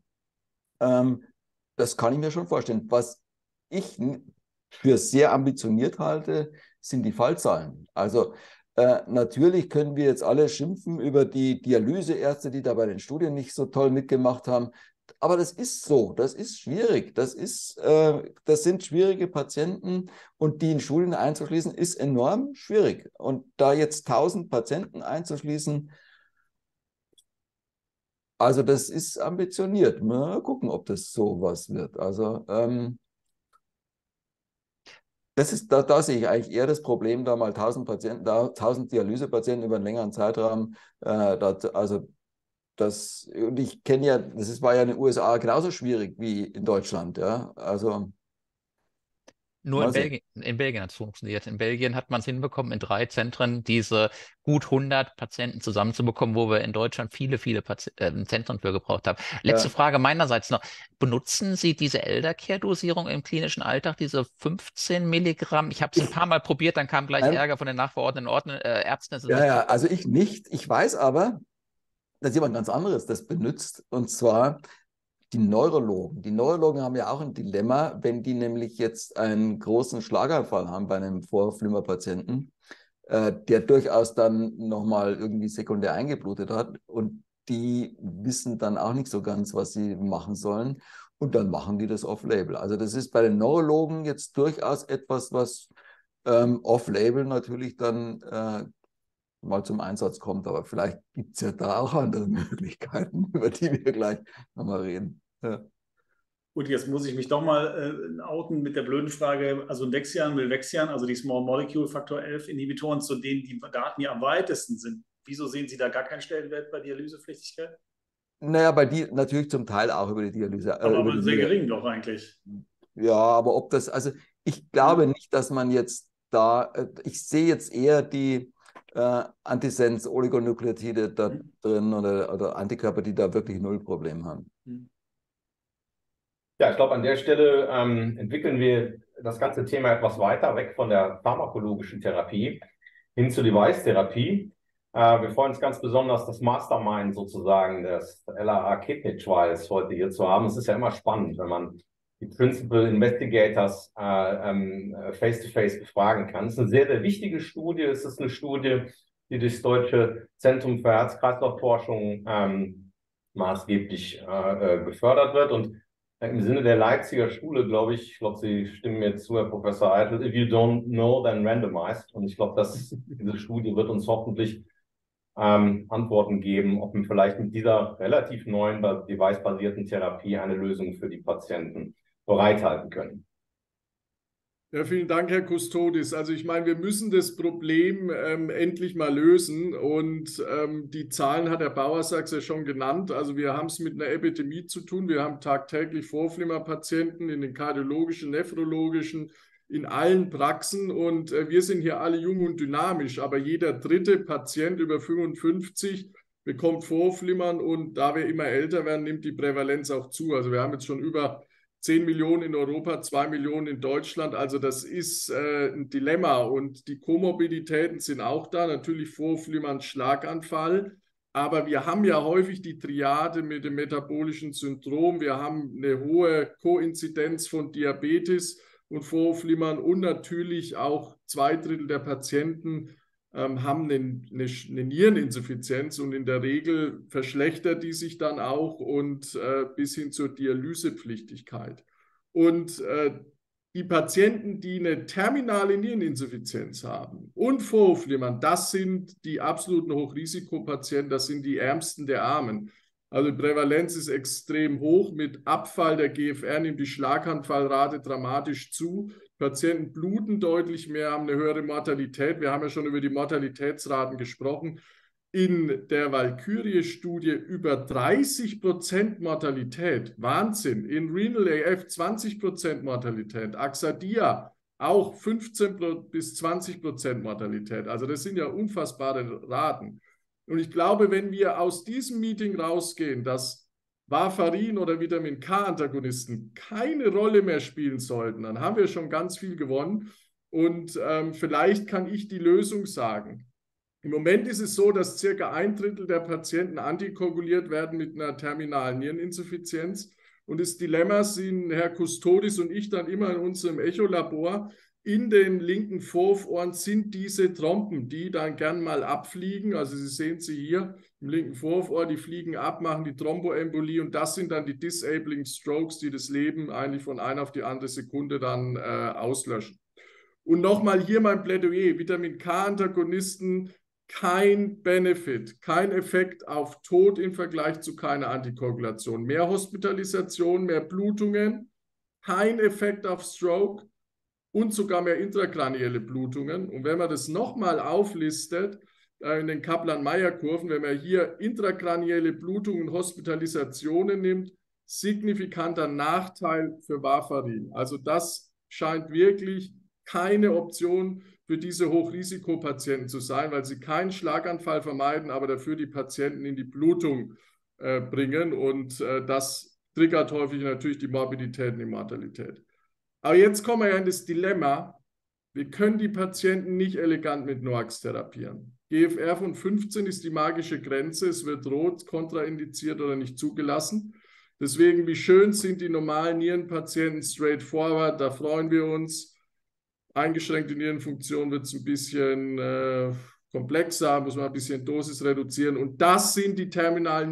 Ähm, das kann ich mir schon vorstellen. Was ich für sehr ambitioniert halte, sind die Fallzahlen. Also äh, natürlich können wir jetzt alle schimpfen über die Dialyseärzte, die da bei den Studien nicht so toll mitgemacht haben. Aber das ist so, das ist schwierig. Das ist, äh, das sind schwierige Patienten und die in Studien einzuschließen, ist enorm schwierig. Und da jetzt tausend Patienten einzuschließen, also das ist ambitioniert. Mal gucken, ob das so was wird. Also ähm, das ist, da, da sehe ich eigentlich eher das Problem, da mal tausend Patienten, da tausend Dialysepatienten über einen längeren Zeitraum. Äh, dat, also das, und ich kenne ja, das ist, war ja in den U S A genauso schwierig wie in Deutschland. Ja, also Nur in Belgien, in Belgien hat es funktioniert. In Belgien hat man es hinbekommen, in drei Zentren diese gut hundert Patienten zusammenzubekommen, wo wir in Deutschland viele, viele Pati äh, Zentren für gebraucht haben. Letzte ja. Frage meinerseits noch. Benutzen Sie diese Eldercare-Dosierung im klinischen Alltag, diese fünfzehn Milligramm? Ich habe es ein paar Mal probiert, dann kam gleich Nein. Ärger von den nachverordneten Ordnen, äh, Ärzten. Das ist Ja, nicht ja, also ich nicht. Ich weiß aber, dass jemand ganz anderes das benutzt, und zwar die Neurologen. Die Neurologen haben ja auch ein Dilemma, wenn die nämlich jetzt einen großen Schlaganfall haben bei einem Vorflimmerpatienten, äh, der durchaus dann nochmal irgendwie sekundär eingeblutet hat, und die wissen dann auch nicht so ganz, was sie machen sollen, und dann machen die das off-label. Also das ist bei den Neurologen jetzt durchaus etwas, was ähm, off-label natürlich dann äh, mal zum Einsatz kommt, aber vielleicht gibt es ja da auch andere Möglichkeiten, über die wir gleich nochmal reden. Ja. Gut, jetzt muss ich mich doch mal äh, outen mit der blöden Frage, also Dexian, Milvexian, also die Small Molecule Faktor elf Inhibitoren, zu denen die Daten ja am weitesten sind. Wieso sehen Sie da gar keinen Stellenwert bei Dialysepflichtigkeit? Naja, bei die natürlich zum Teil auch über die Dialyse. Äh, aber über aber die sehr Dialyse. gering doch eigentlich. Ja, aber ob das, also ich glaube nicht, dass man jetzt da, ich sehe jetzt eher die äh, Antisens-Oligonukleotide da Mhm. drin oder, oder Antikörper, die da wirklich null Problem haben. Ja, ich glaube, an der Stelle ähm, entwickeln wir das ganze Thema etwas weiter, weg von der pharmakologischen Therapie hin zur Device-Therapie. Äh, wir freuen uns ganz besonders, das Mastermind sozusagen des L A A-Kidney-Trials heute hier zu haben. Es ist ja immer spannend, wenn man die Principal Investigators äh, ähm, face-to-face befragen kann. Es ist eine sehr, sehr wichtige Studie. Es ist eine Studie, die durch das Deutsche Zentrum für Herz-Kreislauf-Forschung ähm, maßgeblich äh, gefördert wird. Und im Sinne der Leipziger Schule, glaube ich, ich glaube, Sie stimmen mir zu, Herr Professor Eitel, if you don't know, then randomized. Und ich glaube, dass diese Studie wird uns hoffentlich ähm, Antworten geben, ob wir vielleicht mit dieser relativ neuen device-basierten Therapie eine Lösung für die Patienten bereithalten können. Ja, vielen Dank, Herr Kustodis. Also ich meine, wir müssen das Problem ähm, endlich mal lösen und ähm, die Zahlen hat Herr Bauersachs ja schon genannt. Also wir haben es mit einer Epidemie zu tun. Wir haben tagtäglich Vorflimmerpatienten in den kardiologischen, nephrologischen, in allen Praxen und äh, wir sind hier alle jung und dynamisch, aber jeder dritte Patient über fünfundfünfzig bekommt Vorflimmern und da wir immer älter werden, nimmt die Prävalenz auch zu. Also wir haben jetzt schon über zehn Millionen in Europa, zwei Millionen in Deutschland. Also das ist äh, ein Dilemma. Und die Komorbiditäten sind auch da. Natürlich Vorflimmern, Schlaganfall. Aber wir haben ja häufig die Triade mit dem metabolischen Syndrom. Wir haben eine hohe Koinzidenz von Diabetes und Vorflimmern. Und natürlich auch zwei Drittel der Patienten ähm, haben eine, eine, eine Niereninsuffizienz. Und in der Regel verschlechtert die sich dann auch und äh, bis hin zur Dialysepflichtigkeit. Und äh, die Patienten, die eine terminale Niereninsuffizienz haben und Vorhofflimmern, das sind die absoluten Hochrisikopatienten, das sind die Ärmsten der Armen. Also die Prävalenz ist extrem hoch. Mit Abfall der G F R nimmt die Schlaganfallrate dramatisch zu. Patienten bluten deutlich mehr, haben eine höhere Mortalität. Wir haben ja schon über die Mortalitätsraten gesprochen. In der Valkyrie-Studie über dreißig Prozent Mortalität. Wahnsinn. In Renal A F zwanzig Prozent Mortalität. Axadia auch fünfzehn bis zwanzig Prozent Mortalität. Also das sind ja unfassbare Raten. Und ich glaube, wenn wir aus diesem Meeting rausgehen, dass Warfarin oder Vitamin K-Antagonisten keine Rolle mehr spielen sollten, dann haben wir schon ganz viel gewonnen. Und ähm, vielleicht kann ich die Lösung sagen. Im Moment ist es so, dass circa ein Drittel der Patienten antikoaguliert werden mit einer terminalen Niereninsuffizienz. Und das Dilemma sind Herr Kustodis und ich dann immer in unserem Echolabor. In den linken Vorhofohren sind diese Trompen, die dann gern mal abfliegen. Also Sie sehen sie hier im linken Vorhofohr, die fliegen ab, machen die Thromboembolie und das sind dann die Disabling Strokes, die das Leben eigentlich von einer auf die andere Sekunde dann äh, auslöschen. Und nochmal hier mein Plädoyer, Vitamin K-Antagonisten, kein Benefit, kein Effekt auf Tod im Vergleich zu keiner Antikoagulation. Mehr Hospitalisation, mehr Blutungen, kein Effekt auf Stroke und sogar mehr intrakranielle Blutungen. Und wenn man das nochmal auflistet, äh, in den Kaplan-Meier-Kurven, wenn man hier intrakranielle Blutungen und Hospitalisationen nimmt, signifikanter Nachteil für Warfarin. Also das scheint wirklich keine Option für diese Hochrisikopatienten zu sein, weil sie keinen Schlaganfall vermeiden, aber dafür die Patienten in die Blutung äh, bringen. Und äh, das triggert häufig natürlich die Morbidität und die Mortalität. Aber jetzt kommen wir ja in das Dilemma, wir können die Patienten nicht elegant mit Noax therapieren. G F R von fünfzehn ist die magische Grenze, es wird rot, kontraindiziert oder nicht zugelassen. Deswegen, wie schön sind die normalen Nierenpatienten straightforward, da freuen wir uns. Eingeschränkte Nierenfunktion wird es ein bisschen äh, komplexer, muss man ein bisschen Dosis reduzieren. Und das sind die terminalen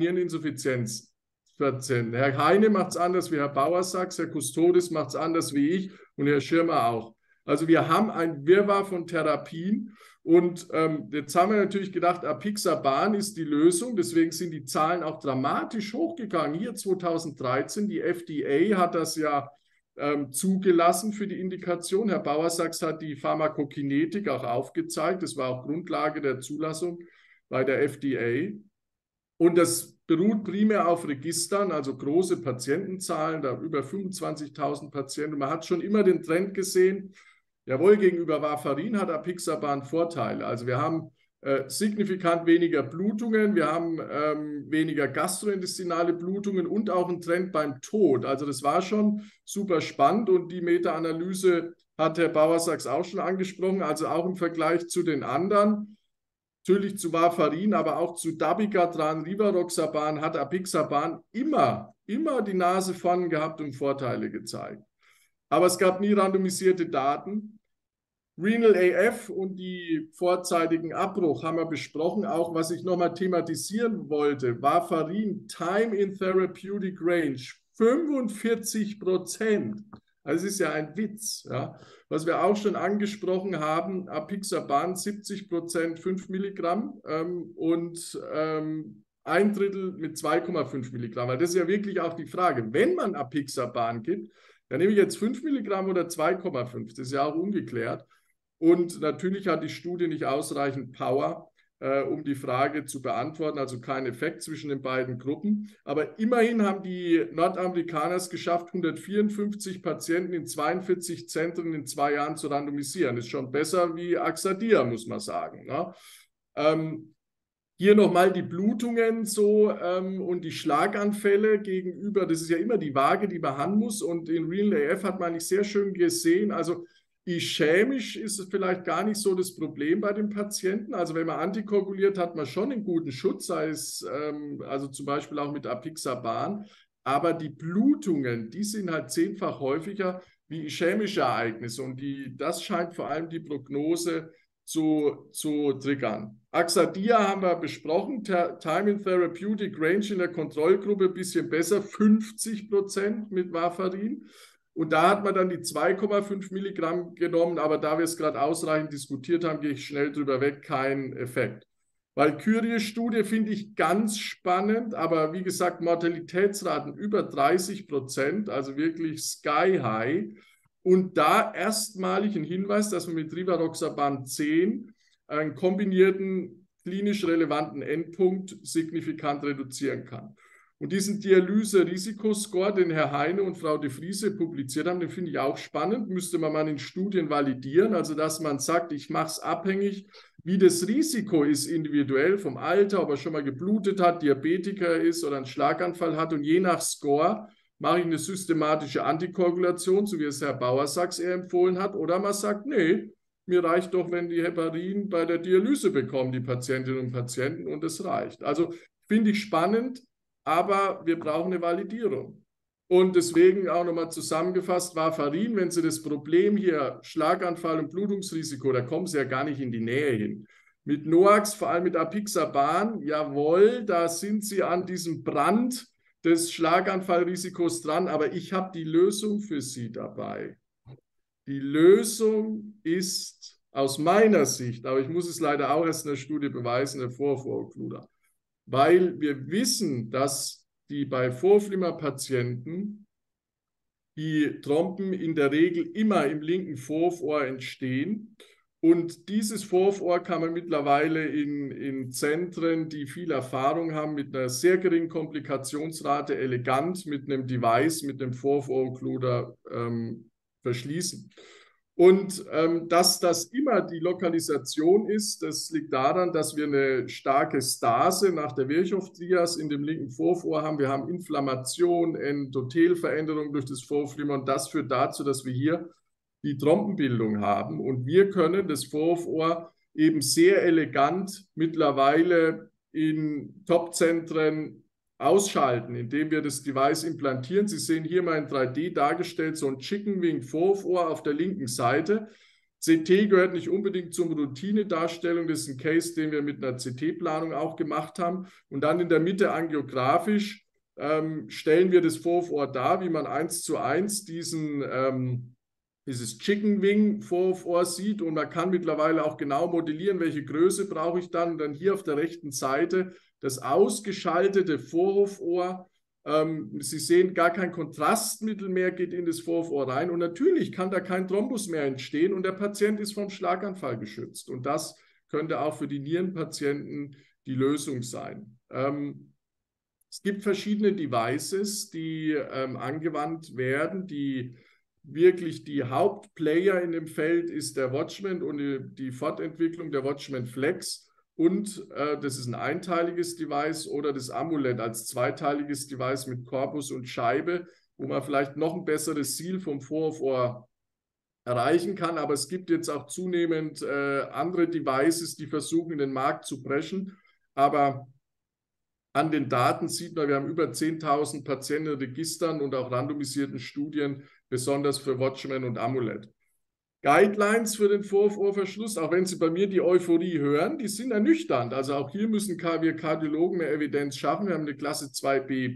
Niereninsuffizienzpatienten. Herr Heine macht es anders wie Herr Bauersachs, Herr Kustodis macht es anders wie ich und Herr Schirmer auch. Also wir haben ein Wirrwarr von Therapien und ähm, jetzt haben wir natürlich gedacht, Apixaban ist die Lösung, deswegen sind die Zahlen auch dramatisch hochgegangen. Hier zweitausenddreizehn, die F D A hat das ja ähm, zugelassen für die Indikation. Herr Bauersachs hat die Pharmakokinetik auch aufgezeigt, das war auch Grundlage der Zulassung bei der F D A. Und das beruht primär auf Registern, also große Patientenzahlen, da über fünfundzwanzigtausend Patienten. Man hat schon immer den Trend gesehen, Jawohl, gegenüber Warfarin hat Apixaban Vorteile. Also wir haben äh, signifikant weniger Blutungen, wir haben ähm, weniger gastrointestinale Blutungen und auch einen Trend beim Tod. Also das war schon super spannend und die Meta-Analyse hat Herr Bauersachs auch schon angesprochen, also auch im Vergleich zu den anderen. Natürlich zu Warfarin, aber auch zu Dabigatran, Rivaroxaban hat Apixaban immer, immer die Nase vorn gehabt und Vorteile gezeigt. Aber es gab nie randomisierte Daten. Renal A F und die vorzeitigen Abbruch haben wir besprochen. Auch was ich nochmal thematisieren wollte, Warfarin, Time in Therapeutic Range, fünfundvierzig Prozent. Also es ist ja ein Witz. Ja. Was wir auch schon angesprochen haben, Apixaban siebzig Prozent, fünf Milligramm ähm, und ähm, ein Drittel mit zwei Komma fünf Milligramm. Weil das ist ja wirklich auch die Frage, wenn man Apixaban gibt, dann nehme ich jetzt fünf Milligramm oder zwei Komma fünf. Das ist ja auch ungeklärt. Und natürlich hat die Studie nicht ausreichend Power, äh, um die Frage zu beantworten, also kein Effekt zwischen den beiden Gruppen. Aber immerhin haben die Nordamerikaner es geschafft, hundertvierundfünfzig Patienten in zweiundvierzig Zentren in zwei Jahren zu randomisieren. Das ist schon besser wie Axadia, muss man sagen. Ne? Ähm, Hier nochmal die Blutungen so ähm, und die Schlaganfälle gegenüber, das ist ja immer die Waage, die man haben muss. Und in Renal A F hat man nicht sehr schön gesehen, also ischämisch ist es vielleicht gar nicht so das Problem bei den Patienten. Also wenn man antikoaguliert, hat man schon einen guten Schutz, sei es ähm, also zum Beispiel auch mit Apixaban. Aber die Blutungen, die sind halt zehnfach häufiger wie ischämische Ereignisse. Und die, das scheint vor allem die Prognose zu, zu triggern. Axadia haben wir besprochen, Time in Therapeutic Range in der Kontrollgruppe ein bisschen besser, fünfzig Prozent mit Warfarin. Und da hat man dann die zwei Komma fünf Milligramm genommen, aber da wir es gerade ausreichend diskutiert haben, gehe ich schnell drüber weg, kein Effekt. Valkyrie-Studie finde ich ganz spannend, aber wie gesagt, Mortalitätsraten über dreißig Prozent, also wirklich sky high. Und da erstmalig ein Hinweis, dass man mit Rivaroxaban zehn einen kombinierten klinisch relevanten Endpunkt signifikant reduzieren kann. Und diesen Dialyse-Risikoscore, den Herr Heine und Frau de Vriese publiziert haben, den finde ich auch spannend, müsste man mal in Studien validieren, also dass man sagt, ich mache es abhängig, wie das Risiko ist individuell vom Alter, ob er schon mal geblutet hat, Diabetiker ist oder einen Schlaganfall hat und je nach Score mache ich eine systematische Antikoagulation, so wie es Herr Bauersachs eher empfohlen hat, oder man sagt, nee, mir reicht doch, wenn die Heparin bei der Dialyse bekommen, die Patientinnen und Patienten, und es reicht. Also finde ich spannend, aber wir brauchen eine Validierung. Und deswegen auch nochmal zusammengefasst, Warfarin, wenn Sie das Problem hier, Schlaganfall und Blutungsrisiko, da kommen Sie ja gar nicht in die Nähe hin. Mit Noax, vor allem mit Apixaban, jawohl, da sind Sie an diesem Brand des Schlaganfallrisikos dran, aber ich habe die Lösung für Sie dabei. Die Lösung ist aus meiner Sicht, aber ich muss es leider auch erst in der Studie beweisen, der Vorhof-Occluder. Weil wir wissen, dass die bei Vorhofflimmern-Patienten die Trompen in der Regel immer im linken Vorhofohr entstehen. Und dieses Vorhofohr kann man mittlerweile in, in Zentren, die viel Erfahrung haben, mit einer sehr geringen Komplikationsrate elegant mit einem Device, mit einem Vorhof-Occluder ähm, verschließen. Und ähm, dass das immer die Lokalisation ist, das liegt daran, dass wir eine starke Stase nach der Virchow-Trias in dem linken Vorhofohr haben. Wir haben Inflammation, Endothelveränderung durch das Vorhofflimmern und das führt dazu, dass wir hier die Trompenbildung haben. Und wir können das Vorhofohr eben sehr elegant mittlerweile in Top-Zentren ausschalten, indem wir das Device implantieren. Sie sehen hier mal in drei D dargestellt, so ein Chicken Wing Vorhofohr auf der linken Seite. C T gehört nicht unbedingt zum Routine-Darstellung. Das ist ein Case, den wir mit einer C T-Planung auch gemacht haben. Und dann in der Mitte angiografisch ähm, stellen wir das Vorhofohr dar, wie man eins zu eins diesen ähm, dieses Chicken Wing Vorhofohr sieht. Und man kann mittlerweile auch genau modellieren, welche Größe brauche ich dann. Und dann hier auf der rechten Seite das ausgeschaltete Vorhofohr. Ähm, Sie sehen, gar kein Kontrastmittel mehr geht in das Vorhofohr rein. Und natürlich kann da kein Thrombus mehr entstehen und der Patient ist vom Schlaganfall geschützt. Und das könnte auch für die Nierenpatienten die Lösung sein. Ähm, es gibt verschiedene Devices, die ähm, angewandt werden, die wirklich die Hauptplayer in dem Feld ist der Watchman und die, die Fortentwicklung der Watchman Flex. Und äh, das ist ein einteiliges Device oder das Amulet als zweiteiliges Device mit Korpus und Scheibe, wo man vielleicht noch ein besseres Ziel vom Vor-auf-Ohr erreichen kann. Aber es gibt jetzt auch zunehmend äh, andere Devices, die versuchen, in den Markt zu preschen. Aber an den Daten sieht man, wir haben über zehntausend Patientenregistern und auch randomisierten Studien, besonders für Watchman und Amulet. Guidelines für den Vor-auf-Ohr-Verschluss, auch wenn Sie bei mir die Euphorie hören, die sind ernüchternd. Also auch hier müssen wir Kardiologen mehr Evidenz schaffen. Wir haben eine Klasse zwei B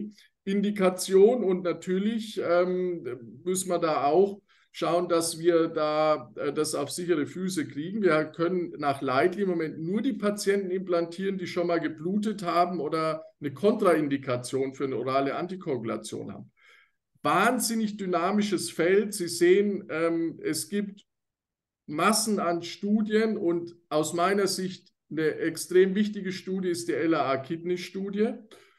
B-Indikation und natürlich ähm, müssen wir da auch schauen, dass wir da äh, das auf sichere Füße kriegen. Wir können nach Leitli im Moment nur die Patienten implantieren, die schon mal geblutet haben oder eine Kontraindikation für eine orale Antikoagulation haben. Wahnsinnig dynamisches Feld. Sie sehen, ähm, es gibt Massen an Studien und aus meiner Sicht eine extrem wichtige Studie ist die L A A-Kidney-Studie.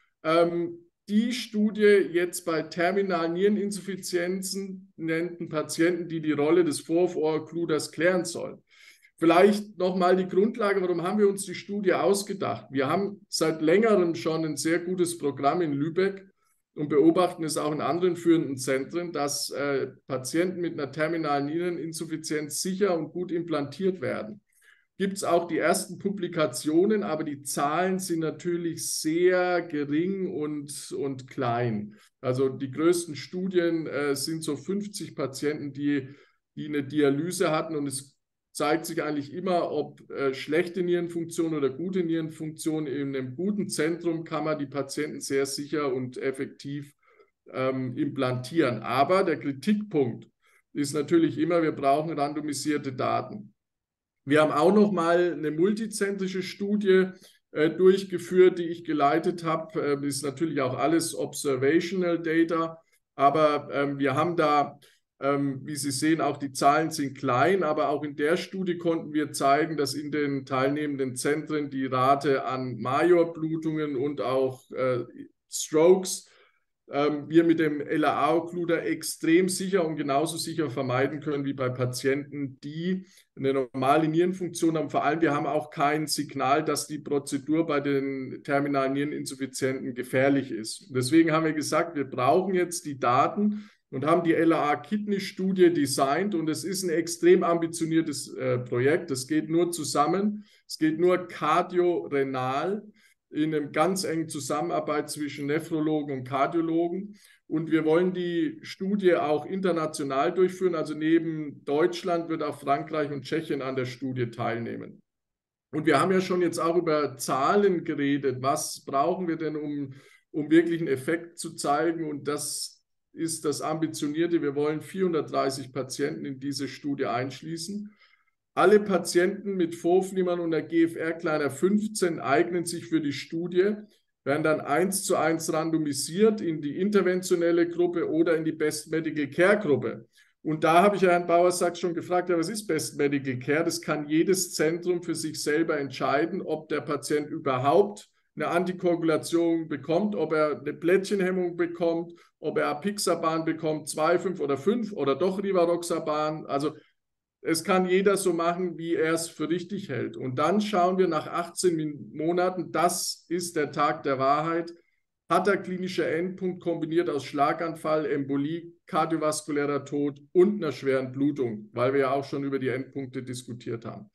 Ähm, die Studie jetzt bei terminalen Niereninsuffizienzen nannten Patienten, die die Rolle des Vor-auf-Ohr-Occluders klären sollen. Vielleicht nochmal die Grundlage, warum haben wir uns die Studie ausgedacht? Wir haben seit längerem schon ein sehr gutes Programm in Lübeck und beobachten es auch in anderen führenden Zentren, dass äh, Patienten mit einer terminalen Niereninsuffizienz sicher und gut implantiert werden. Gibt es auch die ersten Publikationen, aber die Zahlen sind natürlich sehr gering und, und klein. Also die größten Studien äh, sind so fünfzig Patienten, die, die eine Dialyse hatten und es zeigt sich eigentlich immer, ob äh, schlechte Nierenfunktion oder gute Nierenfunktion. In einem guten Zentrum kann man die Patienten sehr sicher und effektiv ähm, implantieren. Aber der Kritikpunkt ist natürlich immer, wir brauchen randomisierte Daten. Wir haben auch noch mal eine multizentrische Studie äh, durchgeführt, die ich geleitet habe. Äh, das ist natürlich auch alles Observational Data, aber ähm, wir haben da Ähm, wie Sie sehen, auch die Zahlen sind klein, aber auch in der Studie konnten wir zeigen, dass in den teilnehmenden Zentren die Rate an Majorblutungen und auch äh, Strokes ähm, wir mit dem L A A-Occluder extrem sicher und genauso sicher vermeiden können wie bei Patienten, die eine normale Nierenfunktion haben. Vor allem, wir haben auch kein Signal, dass die Prozedur bei den terminalen Niereninsuffizienten gefährlich ist. Deswegen haben wir gesagt, wir brauchen jetzt die Daten und haben die L A A-Kidney-Studie designt und es ist ein extrem ambitioniertes äh, Projekt. Es geht nur zusammen, es geht nur kardiorenal in einer ganz engen Zusammenarbeit zwischen Nephrologen und Kardiologen und wir wollen die Studie auch international durchführen. Also neben Deutschland wird auch Frankreich und Tschechien an der Studie teilnehmen. Und wir haben ja schon jetzt auch über Zahlen geredet. Was brauchen wir denn, um, um wirklich einen Effekt zu zeigen? Und das ist das Ambitionierte. Wir wollen vierhundertdreißig Patienten in diese Studie einschließen. Alle Patienten mit Vorhofflimmern und der G F R kleiner fünfzehn eignen sich für die Studie, werden dann eins zu eins randomisiert in die interventionelle Gruppe oder in die Best Medical Care Gruppe. Und da habe ich ja Herrn Bauer-Sachs schon gefragt, ja, was ist Best Medical Care? Das kann jedes Zentrum für sich selber entscheiden, ob der Patient überhaupt eine Antikoagulation bekommt, ob er eine Plättchenhemmung bekommt, ob er Apixaban bekommt, zwei, fünf oder fünf oder doch Rivaroxaban. Also es kann jeder so machen, wie er es für richtig hält. Und dann schauen wir nach achtzehn Monaten, das ist der Tag der Wahrheit, hat der klinische Endpunkt kombiniert aus Schlaganfall, Embolie, kardiovaskulärer Tod und einer schweren Blutung, weil wir ja auch schon über die Endpunkte diskutiert haben.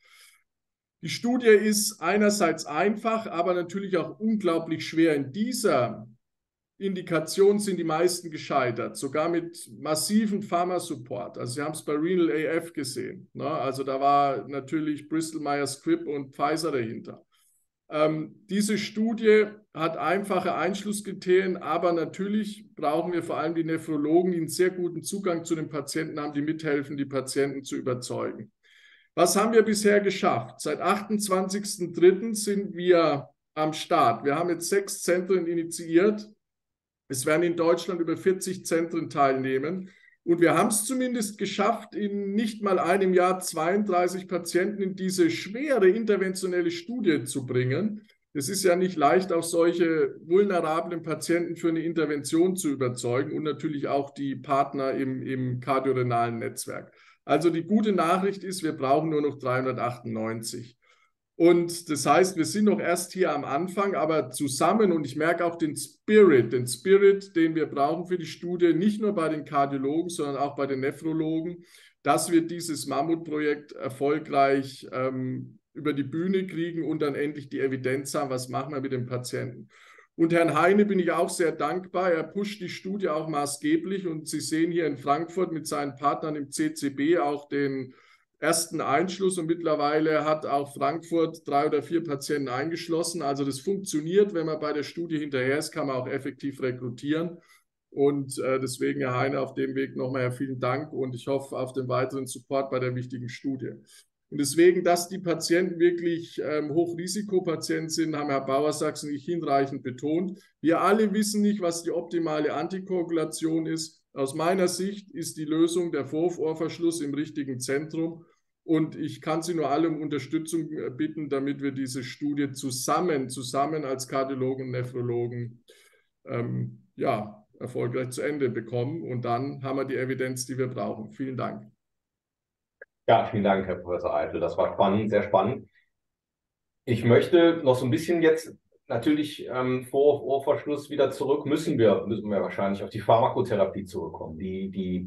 Die Studie ist einerseits einfach, aber natürlich auch unglaublich schwer. In dieser Indikation sind die meisten gescheitert, sogar mit massiven Pharma-Support. Also Sie haben es bei Renal A F gesehen. Ne? Also da war natürlich Bristol Myers Squibb und Pfizer dahinter. Ähm, diese Studie hat einfache Einschlusskriterien, aber natürlich brauchen wir vor allem die Nephrologen, die einen sehr guten Zugang zu den Patienten haben, die mithelfen, die Patienten zu überzeugen. Was haben wir bisher geschafft? Seit achtundzwanzigsten dritten sind wir am Start. Wir haben jetzt sechs Zentren initiiert. Es werden in Deutschland über vierzig Zentren teilnehmen. Und wir haben es zumindest geschafft, in nicht mal einem Jahr zweiunddreißig Patienten in diese schwere interventionelle Studie zu bringen. Es ist ja nicht leicht, auch solche vulnerablen Patienten für eine Intervention zu überzeugen und natürlich auch die Partner im, im kardiorenalen Netzwerk. Also die gute Nachricht ist, wir brauchen nur noch dreihundertachtundneunzig. Und das heißt, wir sind noch erst hier am Anfang, aber zusammen, und ich merke auch den Spirit, den Spirit, den wir brauchen für die Studie, nicht nur bei den Kardiologen, sondern auch bei den Nephrologen, dass wir dieses Mammutprojekt erfolgreich ähm, über die Bühne kriegen und dann endlich die Evidenz haben, was machen wir mit den Patienten. Und Herrn Heine bin ich auch sehr dankbar. Er pusht die Studie auch maßgeblich und Sie sehen hier in Frankfurt mit seinen Partnern im C C B auch den ersten Einschluss und mittlerweile hat auch Frankfurt drei oder vier Patienten eingeschlossen. Also das funktioniert, wenn man bei der Studie hinterher ist, kann man auch effektiv rekrutieren. Und äh, deswegen, Herr Heine, auf dem Weg nochmal vielen Dank und ich hoffe auf den weiteren Support bei der wichtigen Studie. Und deswegen, dass die Patienten wirklich ähm, Hochrisikopatienten sind, haben Herr Bauersachs und ich hinreichend betont. Wir alle wissen nicht, was die optimale Antikoagulation ist. Aus meiner Sicht ist die Lösung der Vorhofohrverschluss im richtigen Zentrum. Und ich kann Sie nur alle um Unterstützung bitten, damit wir diese Studie zusammen, zusammen als Kardiologen und Nephrologen ähm, ja, erfolgreich zu Ende bekommen. Und dann haben wir die Evidenz, die wir brauchen. Vielen Dank. Ja, vielen Dank, Herr Professor Eitel. Das war spannend, sehr spannend. Ich möchte noch so ein bisschen jetzt natürlich ähm, vor Ohrverschluss wieder zurück, müssen wir, müssen wir wahrscheinlich auf die Pharmakotherapie zurückkommen, die, die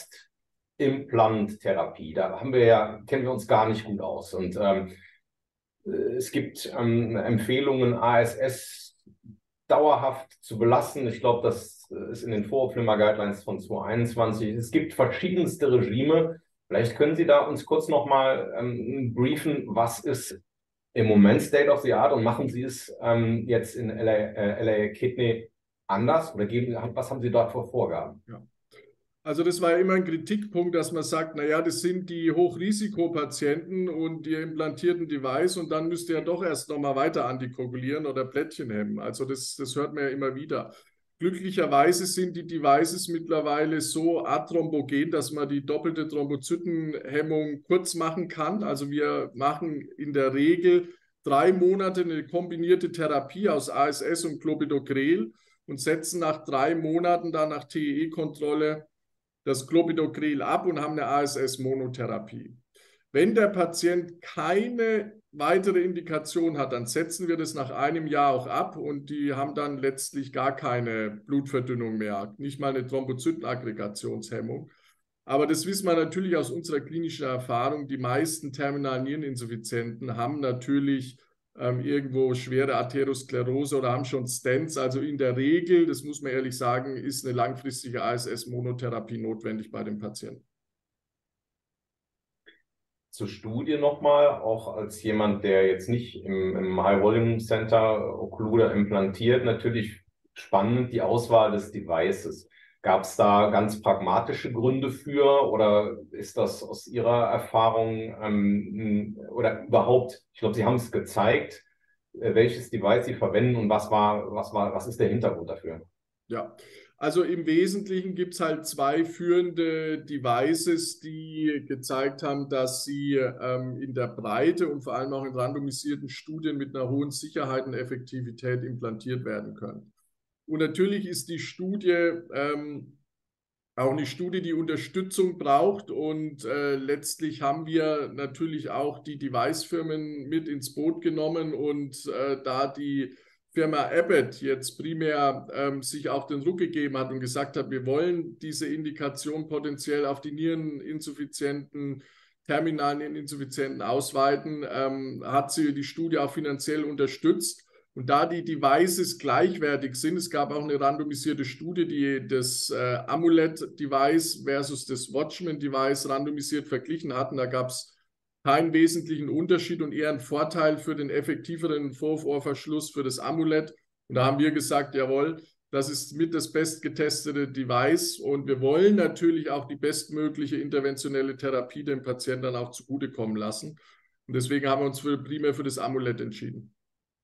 Postimplanttherapie. Da haben wir ja, kennen wir uns gar nicht gut aus. Und ähm, es gibt ähm, Empfehlungen, A S S dauerhaft zu belassen. Ich glaube, das ist in den Vorhofflimmer-Guidelines von zweitausendeinundzwanzig. Es gibt verschiedenste Regime. Vielleicht können Sie da uns kurz nochmal ähm, briefen, was ist im Moment State of the Art und machen Sie es ähm, jetzt in L A, äh, L A Kidney anders oder geben, was haben Sie dort für Vorgaben? Ja. Also das war ja immer ein Kritikpunkt, dass man sagt, naja, das sind die Hochrisikopatienten und die implantierten Device und dann müsst ihr ja doch erst nochmal weiter antikoagulieren oder Plättchen hemmen. Also das, das hört man ja immer wieder. Glücklicherweise sind die Devices mittlerweile so athrombogen, dass man die doppelte Thrombozytenhemmung kurz machen kann. Also wir machen in der Regel drei Monate eine kombinierte Therapie aus A S S und Clopidogrel und setzen nach drei Monaten dann nach T E E-Kontrolle das Clopidogrel ab und haben eine A S S-Monotherapie. Wenn der Patient keine weitere Indikation hat, dann setzen wir das nach einem Jahr auch ab und die haben dann letztlich gar keine Blutverdünnung mehr, nicht mal eine Thrombozytenaggregationshemmung. Aber das wissen wir natürlich aus unserer klinischen Erfahrung, die meisten terminalen Niereninsuffizienten haben natürlich ähm, irgendwo schwere Arteriosklerose oder haben schon Stents. Also in der Regel, das muss man ehrlich sagen, ist eine langfristige A S S-Monotherapie notwendig bei den Patienten. Zur Studie nochmal, auch als jemand, der jetzt nicht im, im High-Volume-Center Occluder implantiert, natürlich spannend die Auswahl des Devices. Gab es da ganz pragmatische Gründe für oder ist das aus Ihrer Erfahrung ähm, oder überhaupt, ich glaube, Sie haben es gezeigt, äh, welches Device Sie verwenden und was war, was war, was ist der Hintergrund dafür? Ja, also im Wesentlichen gibt es halt zwei führende Devices, die gezeigt haben, dass sie ähm, in der Breite und vor allem auch in randomisierten Studien mit einer hohen Sicherheit und Effektivität implantiert werden können. Und natürlich ist die Studie ähm, auch eine Studie, die Unterstützung braucht und äh, letztlich haben wir natürlich auch die Device-Firmen mit ins Boot genommen und äh, da die Firma Abbott jetzt primär ähm, sich auch den Ruck gegeben hat und gesagt hat, wir wollen diese Indikation potenziell auf die Niereninsuffizienten, terminalen Niereninsuffizienten ausweiten, ähm, hat sie die Studie auch finanziell unterstützt. Und da die Devices gleichwertig sind, es gab auch eine randomisierte Studie, die das äh, Amulet-Device versus das Watchman-Device randomisiert verglichen hatten. Da gab es keinen wesentlichen Unterschied und eher einen Vorteil für den effektiveren Vorhofohrverschluss für das Amulet. Und da haben wir gesagt, jawohl, das ist mit das bestgetestete Device und wir wollen natürlich auch die bestmögliche interventionelle Therapie den Patienten dann auch zugutekommen lassen. Und deswegen haben wir uns für, primär für das Amulet entschieden.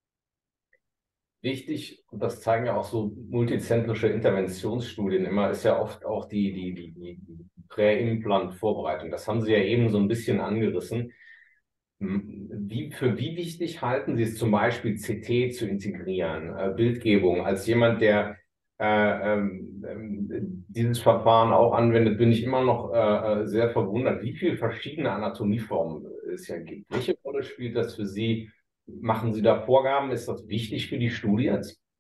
Wichtig, und das zeigen ja auch so multizentrische Interventionsstudien immer, ist ja oft auch die, die, die, die Präimplant-Vorbereitung. Das haben Sie ja eben so ein bisschen angerissen. Wie, für wie wichtig halten Sie es zum Beispiel C T zu integrieren, äh, Bildgebung? Als jemand, der äh, ähm, dieses Verfahren auch anwendet, bin ich immer noch äh, sehr verwundert, wie viele verschiedene Anatomieformen es ja gibt. Welche Rolle spielt das für Sie? Machen Sie da Vorgaben? Ist das wichtig für die Studie?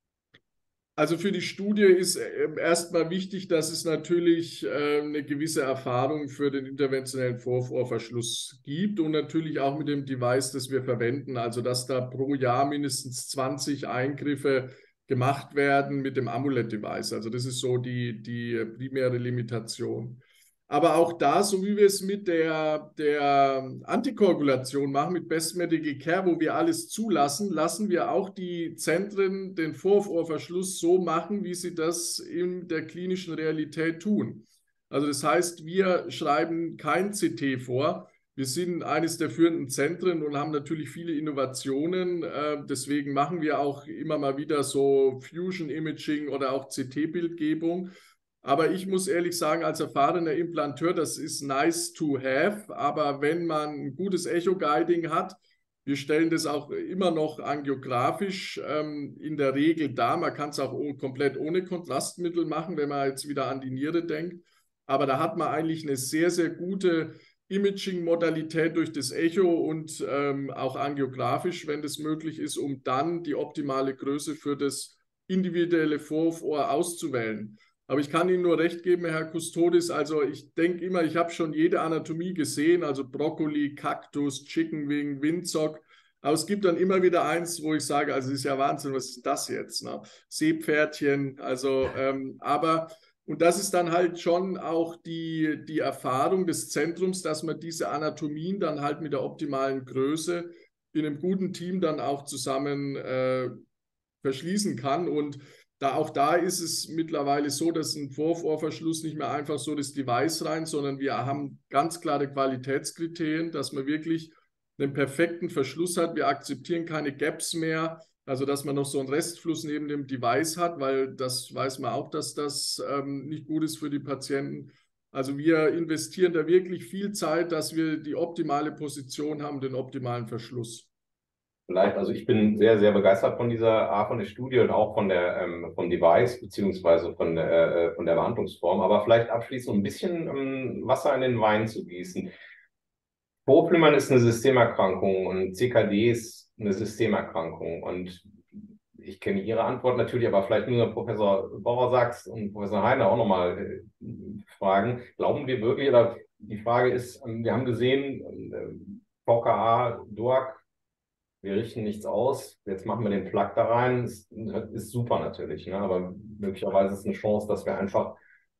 Also für die Studie ist erstmal wichtig, dass es natürlich äh, eine gewisse Erfahrung für den interventionellen Vorhofohrverschluss gibt und natürlich auch mit dem Device, das wir verwenden. Also dass da pro Jahr mindestens zwanzig Eingriffe gemacht werden mit dem Amulet-Device. Also das ist so die, die primäre Limitation. Aber auch da, so wie wir es mit der, der Antikoagulation machen, mit Best Medical Care, wo wir alles zulassen, lassen wir auch die Zentren den Vorhofohrverschluss so machen, wie sie das in der klinischen Realität tun. Also das heißt, wir schreiben kein C T vor. Wir sind eines der führenden Zentren und haben natürlich viele Innovationen. Deswegen machen wir auch immer mal wieder so Fusion Imaging oder auch C T-Bildgebung. Aber ich muss ehrlich sagen, als erfahrener Implanteur, das ist nice to have. Aber wenn man ein gutes Echo-Guiding hat, wir stellen das auch immer noch angiografisch ähm, in der Regel dar. Man kann es auch oh, komplett ohne Kontrastmittel machen, wenn man jetzt wieder an die Niere denkt. Aber da hat man eigentlich eine sehr, sehr gute Imaging-Modalität durch das Echo und ähm, auch angiografisch, wenn das möglich ist, um dann die optimale Größe für das individuelle Vorhofohr auszuwählen. Aber ich kann Ihnen nur recht geben, Herr Kustodis, also ich denke immer, ich habe schon jede Anatomie gesehen, also Brokkoli, Kaktus, Chicken Wing, Windsock. Aber es gibt dann immer wieder eins, wo ich sage, also es ist ja Wahnsinn, was ist das jetzt? Ne? Seepferdchen, also, ähm, aber, und das ist dann halt schon auch die, die Erfahrung des Zentrums, dass man diese Anatomien dann halt mit der optimalen Größe in einem guten Team dann auch zusammen äh, verschließen kann. Und Da, auch da ist es mittlerweile so, dass ein Vorhofohrverschluss nicht mehr einfach so das Device rein, sondern wir haben ganz klare Qualitätskriterien, dass man wirklich einen perfekten Verschluss hat. Wir akzeptieren keine Gaps mehr, also dass man noch so einen Restfluss neben dem Device hat, weil das weiß man auch, dass das ähm, nicht gut ist für die Patienten. Also wir investieren da wirklich viel Zeit, dass wir die optimale Position haben, den optimalen Verschluss. Vielleicht, also ich bin sehr, sehr begeistert von dieser Art von der Studie und auch von der ähm, vom Device beziehungsweise von der, äh, von der Behandlungsform. Aber vielleicht abschließend ein bisschen ähm, Wasser in den Wein zu gießen. Vorhofflimmern ist eine Systemerkrankung und C K D ist eine Systemerkrankung. Und ich kenne Ihre Antwort natürlich, aber vielleicht nur Professor Bauer-Sachs und Professor Heine auch nochmal äh, fragen. Glauben wir wirklich, oder die Frage ist, wir haben gesehen, äh, V K A, D O A C, wir richten nichts aus, jetzt machen wir den Plug da rein, ist, ist super natürlich, ne? Aber möglicherweise ist es eine Chance, dass wir einfach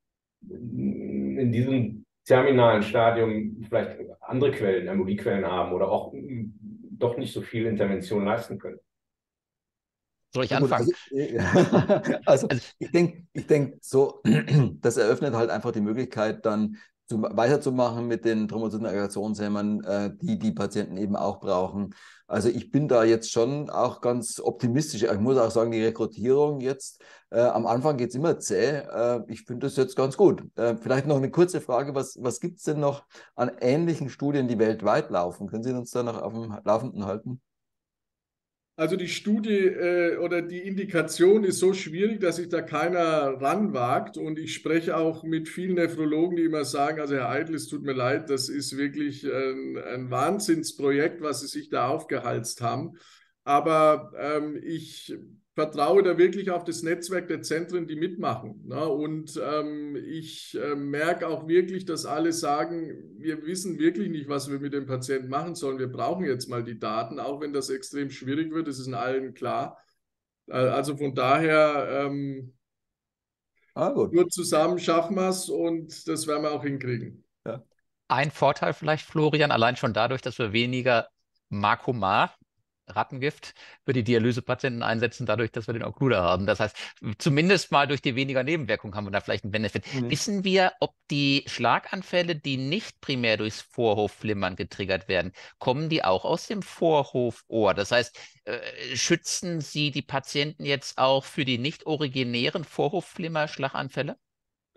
in diesem terminalen Stadium vielleicht andere Quellen, Emboliequellen haben oder auch doch nicht so viel Intervention leisten können. Soll ich anfangen? Also, also ich denke, ich denk so, das eröffnet halt einfach die Möglichkeit, dann zu, weiterzumachen mit den Thrombozytenaggregationshemmern, äh, die die Patienten eben auch brauchen. Also ich bin da jetzt schon auch ganz optimistisch. Ich muss auch sagen, die Rekrutierung jetzt, äh, am Anfang geht es immer zäh. Äh, ich finde das jetzt ganz gut. Äh, vielleicht noch eine kurze Frage, was, was gibt es denn noch an ähnlichen Studien, die weltweit laufen? Können Sie uns da noch auf dem Laufenden halten? Also die Studie äh, oder die Indikation ist so schwierig, dass sich da keiner ranwagt. Und ich spreche auch mit vielen Nephrologen, die immer sagen, also Herr Eitel, es tut mir leid, das ist wirklich ein, ein Wahnsinnsprojekt, was Sie sich da aufgehalst haben. Aber ähm, ich vertraue da wirklich auf das Netzwerk der Zentren, die mitmachen. Ne? Und ähm, ich äh, merke auch wirklich, dass alle sagen, wir wissen wirklich nicht, was wir mit dem Patienten machen sollen. Wir brauchen jetzt mal die Daten, auch wenn das extrem schwierig wird, das ist in allen klar. Äh, also von daher, ähm, Ah, gut. nur zusammen schaffen wir es und das werden wir auch hinkriegen. Ja. Ein Vorteil vielleicht, Florian, allein schon dadurch, dass wir weniger Marcomar, Rattengift, für die Dialysepatienten einsetzen, dadurch, dass wir den Occluder haben. Das heißt, zumindest mal durch die weniger Nebenwirkungen haben wir da vielleicht einen Benefit. Mhm. Wissen wir, ob die Schlaganfälle, die nicht primär durchs Vorhofflimmern getriggert werden, kommen die auch aus dem Vorhofohr? Das heißt, äh, schützen Sie die Patienten jetzt auch für die nicht originären Vorhofflimmer-Schlaganfälle?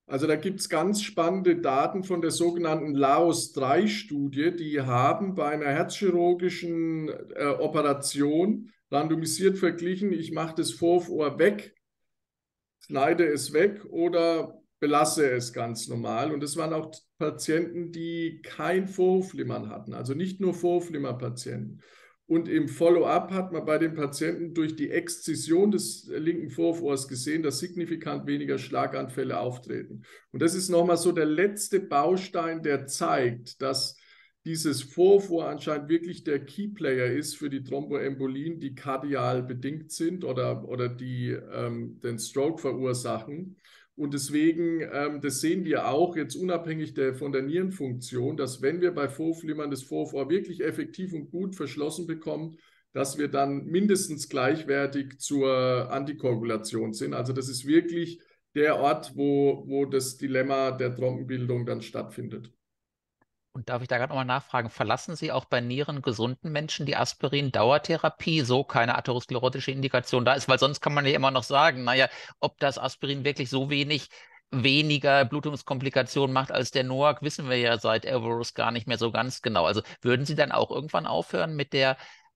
Also da gibt es ganz spannende Daten von der sogenannten Laos drei Studie. Die haben bei einer herzchirurgischen äh, Operation randomisiert verglichen, ich mache das Vorhofohr weg, schneide es weg oder belasse es ganz normal. Und das waren auch Patienten, die kein Vorhofflimmern hatten, also nicht nur Vorhofflimmer-Patienten. Und im Follow-up hat man bei den Patienten durch die Exzision des linken Vorhofohrs gesehen, dass signifikant weniger Schlaganfälle auftreten. Und das ist nochmal so der letzte Baustein, der zeigt, dass dieses Vorhofohr anscheinend wirklich der Keyplayer ist für die Thromboembolien, die kardial bedingt sind oder, oder die ähm, den Stroke verursachen. Und deswegen, ähm, das sehen wir auch jetzt unabhängig der, von der Nierenfunktion, dass wenn wir bei Vorhofflimmern das Vorhofohr wirklich effektiv und gut verschlossen bekommen, dass wir dann mindestens gleichwertig zur Antikoagulation sind. Also das ist wirklich der Ort, wo, wo das Dilemma der Thrombenbildung dann stattfindet. Und darf ich da gerade nochmal nachfragen, verlassen Sie auch bei nierengesunden Menschen die Aspirin-Dauertherapie, so keine atherosklerotische Indikation da ist? Weil sonst kann man ja immer noch sagen, naja, ob das Aspirin wirklich so wenig weniger Blutungskomplikationen macht als der N O A C, wissen wir ja seit Everest gar nicht mehr so ganz genau. Also würden Sie dann auch irgendwann aufhören mit der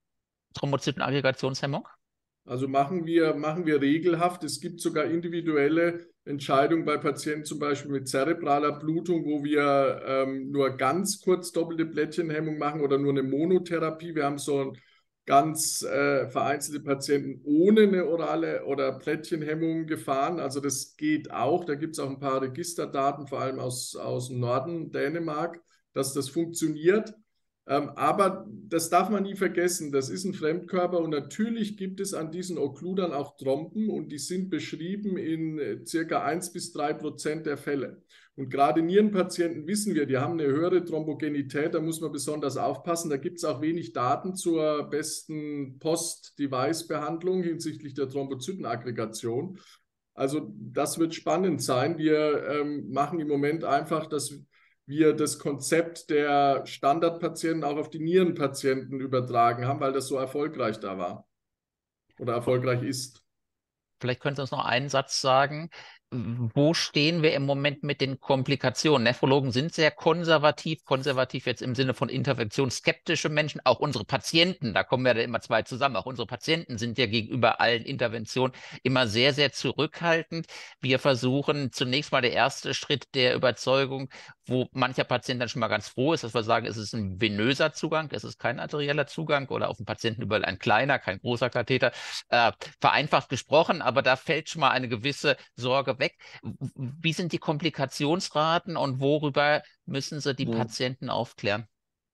Thrombozytenaggregationshemmung? Also machen wir, machen wir regelhaft. Es gibt sogar individuelle Entscheidungen bei Patienten, zum Beispiel mit zerebraler Blutung, wo wir ähm, nur ganz kurz doppelte Plättchenhemmung machen oder nur eine Monotherapie. Wir haben so ein ganz äh, vereinzelte Patienten ohne eine orale oder Plättchenhemmung gefahren. Also das geht auch. Da gibt es auch ein paar Registerdaten, vor allem aus, aus dem Norden Dänemark, dass das funktioniert. Ähm, aber das darf man nie vergessen, das ist ein Fremdkörper und natürlich gibt es an diesen Okkludern auch Thromben und die sind beschrieben in äh, circa eins bis drei Prozent der Fälle. Und gerade Nierenpatienten wissen wir, die haben eine höhere Thrombogenität, da muss man besonders aufpassen. Da gibt es auch wenig Daten zur besten Post-Device-Behandlung hinsichtlich der Thrombozytenaggregation. Also das wird spannend sein. Wir ähm, machen im Moment einfach, dass wir das Konzept der Standardpatienten auch auf die Nierenpatienten übertragen haben, weil das so erfolgreich da war oder erfolgreich ist. Vielleicht können Sie uns noch einen Satz sagen. Wo stehen wir im Moment mit den Komplikationen? Nephrologen sind sehr konservativ, konservativ jetzt im Sinne von interventionsskeptische Menschen, auch unsere Patienten, da kommen ja immer zwei zusammen, auch unsere Patienten sind ja gegenüber allen Interventionen immer sehr, sehr zurückhaltend. Wir versuchen zunächst mal der erste Schritt der Überzeugung, wo mancher Patient dann schon mal ganz froh ist, dass wir sagen, es ist ein venöser Zugang, es ist kein arterieller Zugang oder auf dem Patienten überall ein kleiner, kein großer Katheter, äh, vereinfacht gesprochen, aber da fällt schon mal eine gewisse Sorge weg. Wie sind die Komplikationsraten und worüber müssen Sie die Mhm. Patienten aufklären?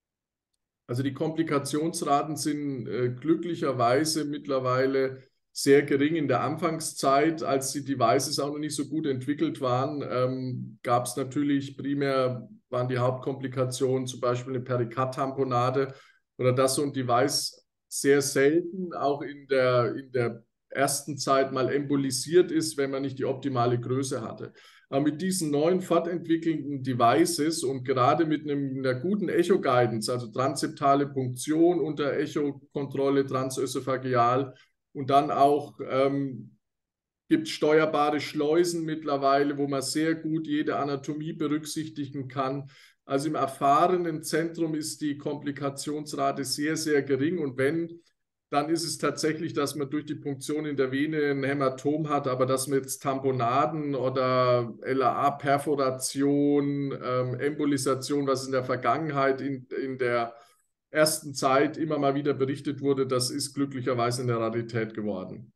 Also die Komplikationsraten sind äh, glücklicherweise mittlerweile sehr gering. In der Anfangszeit, als die Devices auch noch nicht so gut entwickelt waren, ähm, gab es natürlich primär, waren die Hauptkomplikationen zum Beispiel eine Perikardtamponade oder dass so ein Device sehr selten auch in der, in der ersten Zeit mal embolisiert ist, wenn man nicht die optimale Größe hatte. Aber mit diesen neuen fortentwickelnden Devices und gerade mit einem, einer guten Echo-Guidance, also transseptale Punktion unter Echo-Kontrolle transösophageal und dann auch ähm, gibt es steuerbare Schleusen mittlerweile, wo man sehr gut jede Anatomie berücksichtigen kann. Also im erfahrenen Zentrum ist die Komplikationsrate sehr, sehr gering und wenn, dann ist es tatsächlich, dass man durch die Punktion in der Vene ein Hämatom hat, aber dass man jetzt Tamponaden oder L A A-Perforation, ähm, Embolisation, was in der Vergangenheit in, in der ersten Zeit immer mal wieder berichtet wurde, das ist glücklicherweise eine Rarität geworden.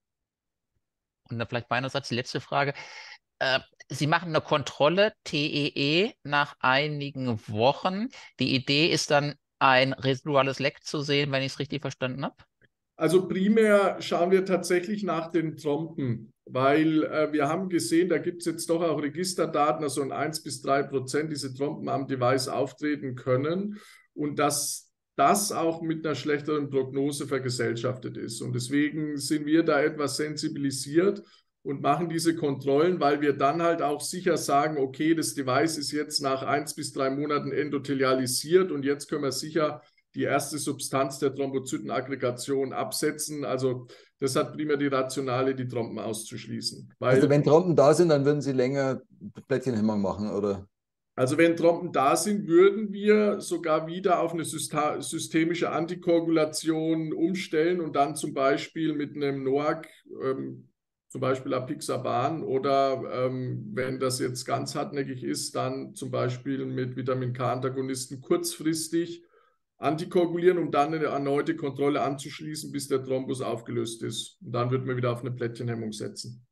Und dann vielleicht meinerseits die letzte Frage. Äh, Sie machen eine Kontrolle T E E nach einigen Wochen. Die Idee ist dann, ein residuales Leck zu sehen, wenn ich es richtig verstanden habe? Also primär schauen wir tatsächlich nach den Trompen, weil äh, wir haben gesehen, da gibt es jetzt doch auch Registerdaten, also in eins bis drei Prozent diese Trompen am Device auftreten können und dass das auch mit einer schlechteren Prognose vergesellschaftet ist. Und deswegen sind wir da etwas sensibilisiert und machen diese Kontrollen, weil wir dann halt auch sicher sagen, okay, das Device ist jetzt nach eins bis drei Monaten endothelialisiert und jetzt können wir sicher die erste Substanz der Thrombozytenaggregation absetzen. Also das hat primär die Rationale, die Trompen auszuschließen. Weil, also wenn Trompen da sind, dann würden Sie länger Plättchenhemmung machen, oder? Also wenn Trompen da sind, würden wir sogar wieder auf eine systemische Antikoagulation umstellen und dann zum Beispiel mit einem N O A C, ähm, zum Beispiel Apixaban, oder ähm, wenn das jetzt ganz hartnäckig ist, dann zum Beispiel mit Vitamin K-Antagonisten kurzfristig antikoagulieren, um dann eine erneute Kontrolle anzuschließen, bis der Thrombus aufgelöst ist. Und dann wird man wieder auf eine Plättchenhemmung setzen.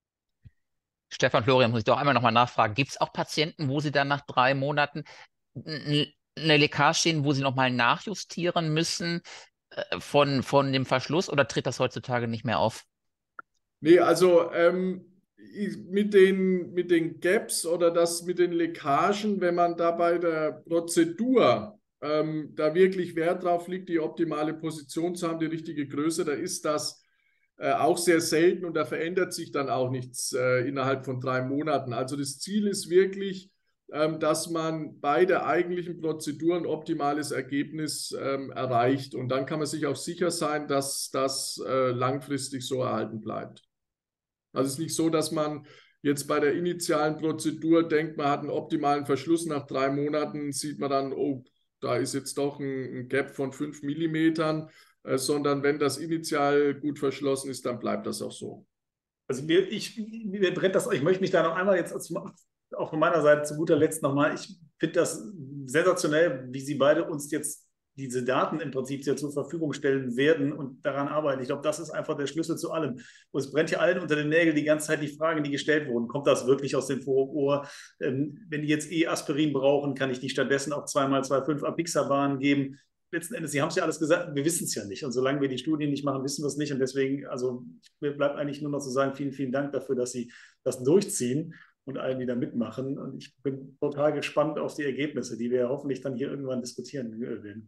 Stefan, Florian, muss ich doch einmal nochmal nachfragen. Gibt es auch Patienten, wo Sie dann nach drei Monaten eine Leckage sehen, wo Sie nochmal nachjustieren müssen äh, von, von dem Verschluss, oder tritt das heutzutage nicht mehr auf? Nee, also ähm, mit den, mit den Gaps oder das mit den Leckagen, wenn man da bei der Prozedur ähm, da wirklich Wert drauf legt, die optimale Position zu haben, die richtige Größe, da ist das Äh, auch sehr selten und da verändert sich dann auch nichts äh, innerhalb von drei Monaten. Also das Ziel ist wirklich, ähm, dass man bei der eigentlichen Prozedur ein optimales Ergebnis ähm, erreicht, und dann kann man sich auch sicher sein, dass das äh, langfristig so erhalten bleibt. Also es ist nicht so, dass man jetzt bei der initialen Prozedur denkt, man hat einen optimalen Verschluss, nach drei Monaten sieht man dann, oh, da ist jetzt doch ein, ein Gap von fünf Millimetern. Sondern wenn das initial gut verschlossen ist, dann bleibt das auch so. Also mir, ich, mir brennt das, ich möchte mich da noch einmal jetzt auch von meiner Seite zu guter Letzt nochmal, ich finde das sensationell, wie Sie beide uns jetzt diese Daten im Prinzip zur Verfügung stellen werden und daran arbeiten. Ich glaube, das ist einfach der Schlüssel zu allem. Und es brennt ja allen unter den Nägeln die ganze Zeit die Fragen, die gestellt wurden. Kommt das wirklich aus dem Ohr? Ähm, wenn die jetzt eh Aspirin brauchen, kann ich die stattdessen auch zweimal zwei Komma fünf Apixaban geben? Letzten Endes, Sie haben es ja alles gesagt, wir wissen es ja nicht. Und solange wir die Studien nicht machen, wissen wir es nicht. Und deswegen, also mir bleibt eigentlich nur noch zu sagen, vielen, vielen Dank dafür, dass Sie das durchziehen und allen, die da mitmachen. Und ich bin total gespannt auf die Ergebnisse, die wir hoffentlich dann hier irgendwann diskutieren werden.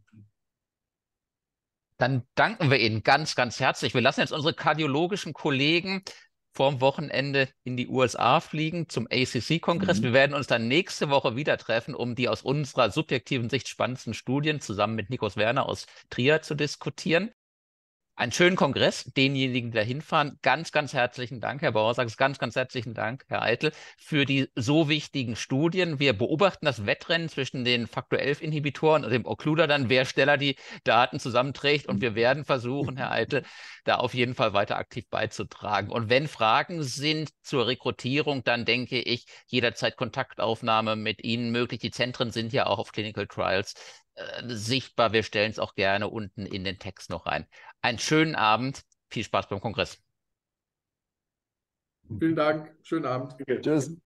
Dann danken wir Ihnen ganz, ganz herzlich. Wir lassen jetzt unsere kardiologischen Kollegen vorm Wochenende in die U S A fliegen zum A C C-Kongress. Mhm. Wir werden uns dann nächste Woche wieder treffen, um die aus unserer subjektiven Sicht spannendsten Studien zusammen mit Nikos Werner aus Trier zu diskutieren. Einen schönen Kongress, denjenigen, die da hinfahren. Ganz, ganz herzlichen Dank, Herr Bauersachs, ganz, ganz herzlichen Dank, Herr Eitel, für die so wichtigen Studien. Wir beobachten das Wettrennen zwischen den Faktor elf Inhibitoren und dem Occluder, dann wer schneller die Daten zusammenträgt. Und wir werden versuchen, Herr Eitel, da auf jeden Fall weiter aktiv beizutragen. Und wenn Fragen sind zur Rekrutierung, dann denke ich, jederzeit Kontaktaufnahme mit Ihnen möglich. Die Zentren sind ja auch auf Clinical Trials äh, sichtbar. Wir stellen es auch gerne unten in den Text noch rein. Einen schönen Abend. Viel Spaß beim Kongress. Vielen Dank. Schönen Abend. Tschüss.